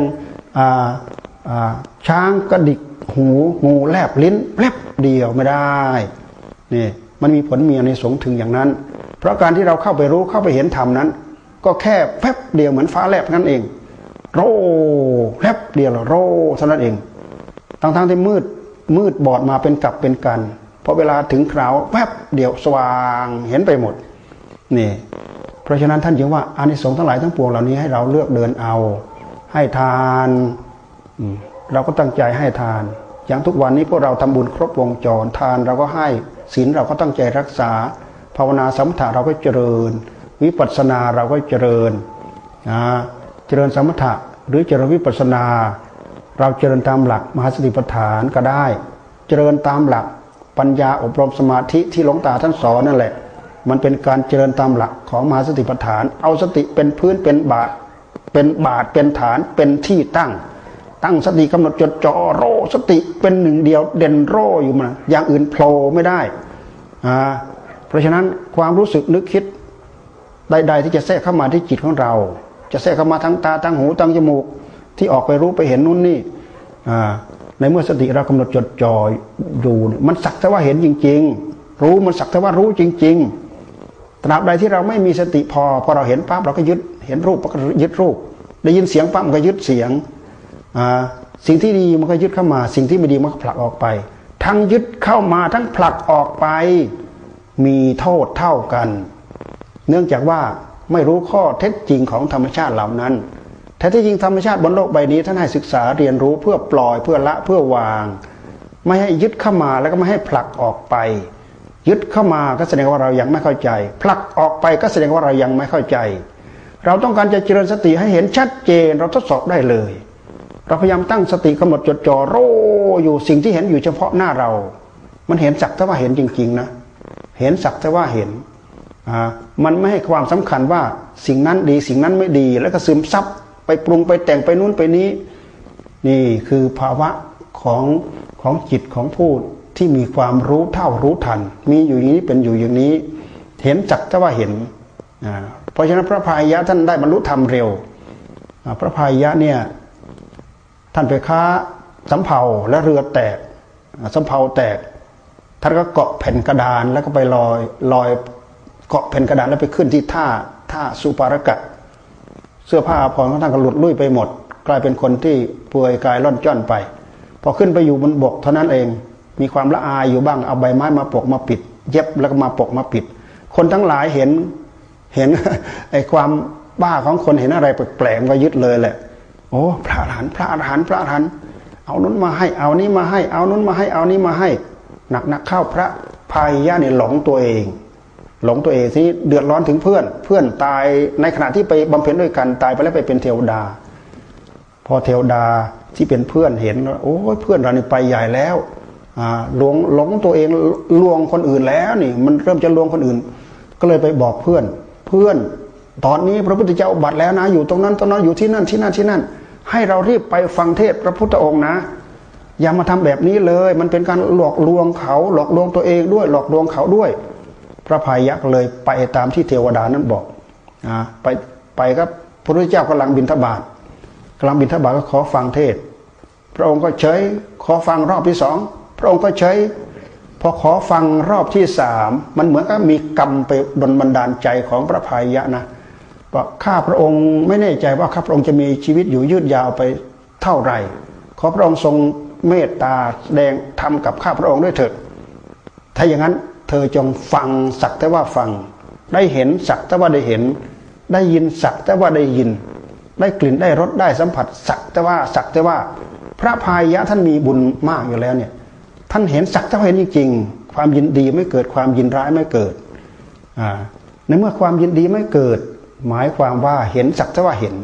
ช้างกระดิกหูงูแลบลิ้นแลบเดียวไม่ได้นี่มันมีผลมีอานิสงส์ถึงอย่างนั้นเพราะการที่เราเข้าไปรู้เข้าไปเห็นธรรมนั้นก็แค่แป๊บเดียวเหมือนฟ้าแลบนั่นเองโรแลบเดียวโรเท่านั้นเองทั้งที่มืดบอดมาเป็นกับเป็นกันพอเวลาถึงคราวแป๊บเดียวสว่างเห็นไปหมดนี่เพราะฉะนั้นท่านจึงว่าอานิสงส์ทั้งหลายทั้งปวงเหล่านี้ให้เราเลือกเดินเอาให้ทานเราก็ตั้งใจให้ทานอย่างทุกวันนี้พวกเราทำบุญครบวงจรทานเราก็ให้ศีลเราก็ตั้งใจรักษาภาวนาสมถะเราก็เจริญวิปัสสนาเราก็เจริญเจริญสมถะหรือเจริญวิปัสสนาเราเจริญตามหลักมหาสติปัฏฐานก็ได้เจริญตามหลักปัญญาอบรมสมาธิที่หลวงตาท่านสอนนั่นแหละมันเป็นการเจริญตามหลักของมหาสติปัฏฐานเอาสติเป็นพื้นเป็นบาทเป็นฐานเป็นที่ตั้งสติกำหนดจดจ่อโรสติเป็นหนึ่งเดียวเด่นโรอยู่มาอย่างอื่นโผล่ไม่ได้เพราะฉะนั้นความรู้สึกนึกคิดใดๆที่จะแทรกเข้ามาที่จิตของเราจะแทรกเข้ามาทั้งตาทั้งหูทั้งจมูกที่ออกไปรู้ไปเห็นนู่นนี่ในเมื่อสติเรากำหนดจดจ่ออยู่มันสักแต่ว่าเห็นจริงๆรู้มันสักแต่ว่ารู้จริงๆตราบใดที่เราไม่มีสติพอเราเห็นปั๊บเราก็ยึดเห็นรูปก็ยึดรูปได้ยินเสียงปั๊บมันก็ยึดเสียงสิ่งที่ดีมันก็ยึดเข้ามาสิ่งที่ไม่ดีมันก็ผลักออกไปทั้งยึดเข้ามาทั้งผลักออกไปมีโทษเท่ากันเนื่องจากว่าไม่รู้ข้อเท็จจริงของธรรมชาติเหล่านั้นแท้ที่จริงธรรมชาติบนโลกใบนี้ท่านให้ศึกษาเรียนรู้เพื่อปล่อยเพื่อละเพื่อวางไม่ให้ยึดเข้ามาแล้วก็ไม่ให้ผลักออกไปยึดเข้ามาก็แสดงว่าเรายังไม่เข้าใจผลักออกไปก็แสดงว่าเรายังไม่เข้าใจเราต้องการจะเจริญสติให้เห็นชัดเจนเราทดสอบได้เลยเราพยายามตั้งสติกำหนดจดจ่อโรอยู่สิ่งที่เห็นอยู่เฉพาะหน้าเรามันเห็นสักแต่ว่าเห็นจริงๆนะเห็นสักแต่ว่าเห็นมันไม่ให้ความสำคัญว่าสิ่งนั้นดีสิ่งนั้นไม่ดีแล้วก็ซึมซับไปปรุงไปแต่งไปนู้นไปนี้นี่คือภาวะของจิตของผู้ที่มีความรู้เท่ารู้ทันมีอยู่อย่างนี้เป็นอยู่อย่างนี้เห็นสักแต่ว่าเห็นเพราะฉะนั้นพระพายะท่านได้บรรลุธรรมเร็วพระพายะเนี่ยท่านไปค้าสำเภาและเรือแตกสำเภาแตกท่านก็เกาะแผ่นกระดานแล้วก็ไปลอยเกาะแผ่นกระดานแล้วไปขึ้นที่ท่าสุปารกะเสื้อผ้าอาภรณ์ของท่านก็หลุดลุ่ยไปหมดกลายเป็นคนที่เปลือยกายล่อนจ้อนไปพอขึ้นไปอยู่บนบกเท่านั้นเองมีความละอายอยู่บ้างเอาใบไม้มาปกมาปิดเย็บแล้วก็มาปกมาปิดคนทั้งหลายเห็นไอ้ความบ้าของคนเห็นอะไรแปลกๆก็ยึดเลยแหละโอ้พระอรหันต์เอานู้นมาให้เอานี้มาให้เอานู้นมาให้เอานี้มาให้หนักเข้าพระพายะเนี่ยหลงตัวเองที่เดือดร้อนถึงเพื่อนตายในขณะที่ไปบำเพ็ญด้วยกันตายไปแล้วไปเป็นเทวดาพอเทวดาที่เป็นเพื่อนเห็นโอ้ยเพื่อนเรานี่ไปใหญ่แล้วหลงตัวเองลวงคนอื่นแล้วนี่มันเริ่มจะลวงคนอื่นก็เลยไปบอกเพื่อนตอนนี้พระพุทธเจ้าอุบัติแล้วนะอยู่ตรงนั้นอยู่ที่นั่นให้เรารีบไปฟังเทศพระพุทธองค์นะอย่ามาทำแบบนี้เลยมันเป็นการหลอกลวงเขาหลอกลวงตัวเองด้วยหลอกลวงเขาด้วยพระพายะเลยไปตามที่เทวดานั้นบอกไปครับพระพุทธเจ้ากำลังบิณฑบาตก็ขอฟังเทศพระองค์ก็เฉยขอฟังรอบที่2พระองค์ก็เฉยพอขอฟังรอบที่3มันเหมือนกับมีกรรมไปดลบันดาลใจของพระพายะนะว่าข้าพระองค์ไม่แน่ใจว่าข้าพระองค์จะมีชีวิตอยู่ยืดยาวไปเท่าไหร่ขอพระองค์ทรงเมตตาแสดงธรรมกับข้าพระองค์ด้วยเถิดถ้าอย่างนั้นเธอจงฟังสักแต่ว่าฟังได้เห็นสักแต่ว่าได้เห็นได้ยินสักแต่ว่าได้ยินได้กลิ่นได้รสได้สัมผัสสักแต่ว่าพระพายะท่านมีบุญมากอยู่แล้วเนี่ยท่านเห็นสักแต่ว่าเห็นจริงๆความยินดีไม่เกิดความยินร้ายไม่เกิดในเมื่อความยินดีไม่เกิดหมายความว่าเห็นสักแต่ว่าเห็น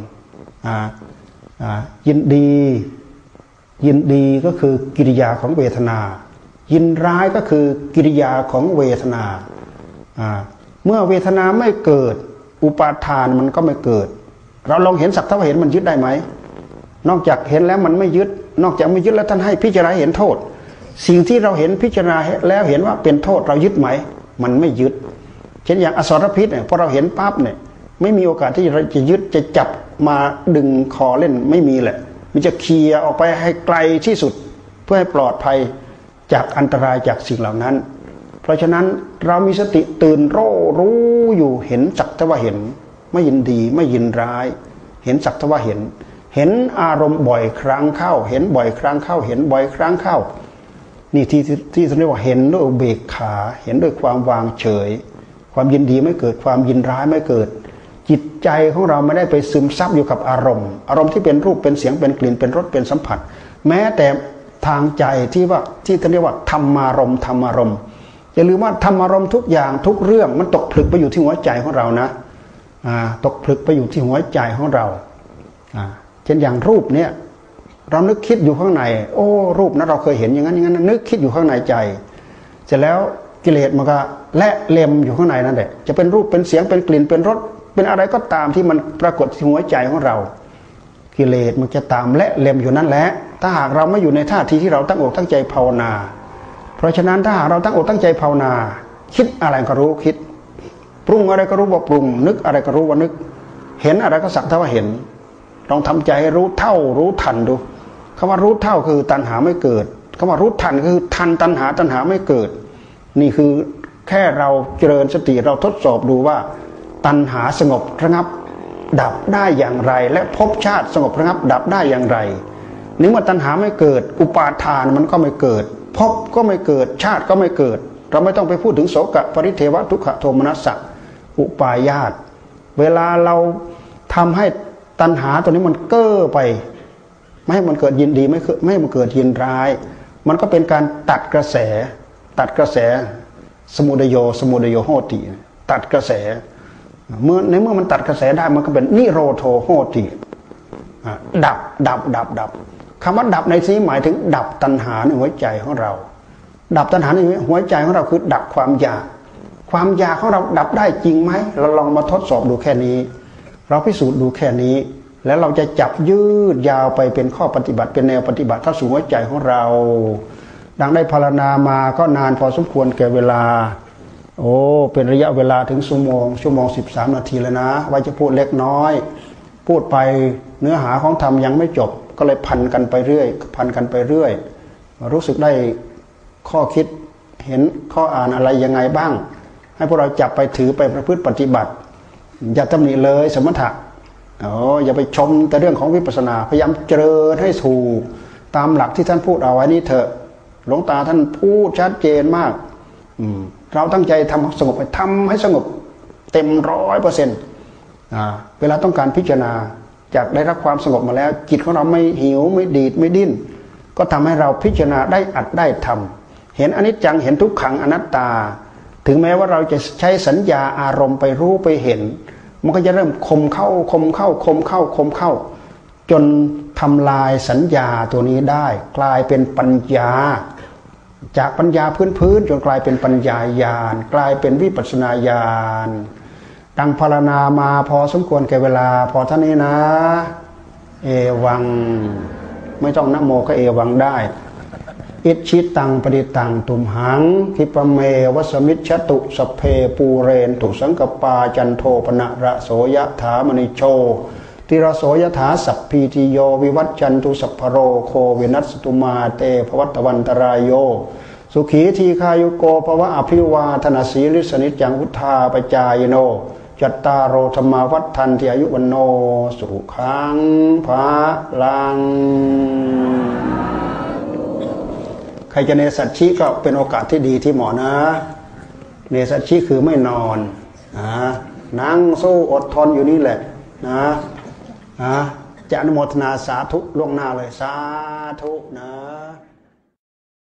ยินดีก็คือกิริยาของเวทนายินร้ายก็คือกิริยาของเวทนาเมื่อเวทนาไม่เกิดอุปาทานมันก็ไม่เกิดเราลองเห็นสักแต่ว่าเห็นมันยึดได้ไหมนอกจากเห็นแล้วมันไม่ยึดนอกจากไม่ยึดแล้วท่านให้พิจารณาเห็นโทษสิ่งที่เราเห็นพิจารณาแล้วเห็นว่าเป็นโทษเรายึดไหมมันไม่ยึดเช่นอย่างอสรพิษเนี่ยพอเราเห็นปั๊บเนี่ยไม่มีโอกาสที่เราจะยึดจะจับมาดึงคอเล่นไม่มีแหละมันจะเคลียร์ออกไปให้ไกลที่สุดเพื่อให้ปลอดภัยจากอันตรายจากสิ่งเหล่านั้นเพราะฉะนั้นเรามีสติตื่นรู้อยู่เห็นสักแต่ว่าเห็นไม่ยินดีไม่ยินร้ายเห็นสักแต่ว่าเห็นอารมณ์บ่อยครั้งเข้าเห็นบ่อยครั้งเข้าเห็นบ่อยครั้งเข้านี่ที่เรียกว่าเห็นด้วยอุเบกขาเห็นด้วยความวางเฉยความยินดีไม่เกิดความยินร้ายไม่เกิดจิตใจของเราไม่ได้ไปซึมซับอยู่กับอารมณ์ที่เป็นรูปเป็นเสียงเป็นกลิ่นเป็นรสเป็นสัมผัสแม้แต่ทางใจที่เรียกว่าธรรมารมณ์อย่าลืมว่าธรรมารมณ์ทุกอย่างทุกเรื่องมันตกผลึกไปอยู่ที่หัวใจของเรานะตกผลึกไปอยู่ที่หัวใจของเราเช่นอย่างรูปเนี่ยเรานึกคิดอยู่ข้างในโอ้รูปนั้นเราเคยเห็นอย่างนั้นนึกคิดอยู่ข้างในใจเสร็จแล้วกิเลสมันก็และเล็มอยู่ข้างในนั่นแหละจะเป็นรูปเป็นเสียงเป็นกลิ่นเป็นรสเป็นอะไรก็ตามที่มันปรากฏที่หัวใจของเรากิเลสมันจะตามและเล็มอยู่นั่นแหละถ้าหากเราไม่อยู่ในท่าทีที่เราตั้งอกตั้งใจภาวนาเพราะฉะนั้นถ้าหากเราตั้งอกตั้งใจภาวนาคิดอะไรก็รู้คิดปรุงอะไรก็รู้ว่าปรุงนึกอะไรก็รู้ว่านึกเห็นอะไรก็สักแต่ว่าเห็นลองทำใจให้รู้เท่ารู้ทันดูคำว่ารู้เท่าคือตัณหาไม่เกิดคำว่ารู้ทันคือทันตัณหาไม่เกิดนี่คือแค่เราเจริญสติเราทดสอบดูว่าตัณหาสงบระงับดับได้อย่างไรและภพชาติสงบระงับดับได้อย่างไรนี่เมื่อตัณหาไม่เกิดอุปาทานมันก็ไม่เกิดภพก็ไม่เกิดชาติก็ไม่เกิดเราไม่ต้องไปพูดถึงโสกะปริเทวะทุกขโทมนัสสะอุปาญาตเวลาเราทำให้ตัณหาตัวนี้มันเก้อไปไม่ให้มันเกิดยินดีไม่ให้มันเกิดยินร้ายมันก็เป็นการตัดกระแสสมุทัยโหติตัดกระแสเมื่อมันตัดกระแสได้มันก็เป็นนิโรโธโหติดับคำว่าดับในที่หมายถึงดับตัณหาในหัวใจของเราดับตัณหาในหัวใจของเราคือดับความอยากของเราดับได้จริงไหมเราลองมาทดสอบดูแค่นี้เราพิสูจน์ดูแค่นี้แล้วเราจะจับยืดยาวไปเป็นข้อปฏิบัติเป็นแนวปฏิบัติเข้าสู่หัวใจของเราดังได้ภาวนามาก็นานพอสมควรแก่เวลาเป็นระยะเวลาถึงชั่วโมง13 นาทีแล้วนะไว้จะพูดเล็กน้อยพูดไปเนื้อหาของธรรมยังไม่จบก็เลยพันกันไปเรื่อยรู้สึกได้ข้อคิดเห็นข้ออ่านอะไรยังไงบ้างให้พวกเราจับไปถือไปประพฤติปฏิบัติอย่าตำหนิเลยสมถะอย่าไปชมแต่เรื่องของวิปัสสนาพยายามเจริญให้ถูกตามหลักที่ท่านพูดเอาไว้นี่เถอะหลวงตาท่านพูดชัดเจนมากเราตั้งใจทำสงบทำให้สงบเต็ม100%เวลาต้องการพิจารณาจากได้รับความสงบมาแล้วจิตของเราไม่หิวไม่ดีดไม่ดิ้นก็ทำให้เราพิจารณาได้อัดได้ทำเห็นอนิจจังเห็นทุกขังอนัตตาถึงแม้ว่าเราจะใช้สัญญาอารมณ์ไปรู้ไปเห็นมันก็จะเริ่มคมเข้าจนทำลายสัญญาตัวนี้ได้กลายเป็นปัญญาจากปัญญาพื้นจนกลายเป็นปัญญาญาณกลายเป็นวิปัสสนาญาณดังพรรณนามาพอสมควรแก่เวลาพอเท่านี้นะเอวังไม่ต้องนะโมก็เอวังได้อิชิตังปฏิตังตุมหังคิปเมวัสมิชชตุสเพปูเรนตุสังกปาจันโทปนะระโสยถามณิโชติระโสยถาสัพพีติโยวิวัจจันตุสัพพโรโควินัสตุมาเตภวัตวันตรายโยสุขีทีคายุโกภวะอภิวาทนาสีลิสนิจังวุธาปจายโนจัตตารโอธรรมาวัฏทันติอายุวันโนสุขังภาลังใครจะเนสัชชิก็เป็นโอกาสที่ดีที่เหมาะนะเนสัชชิคือไม่นอนนั่งสู้อดทนอยู่นี่แหละนะจะอนุโมทนาสาธุล่วงหน้าเลยสาธุนะ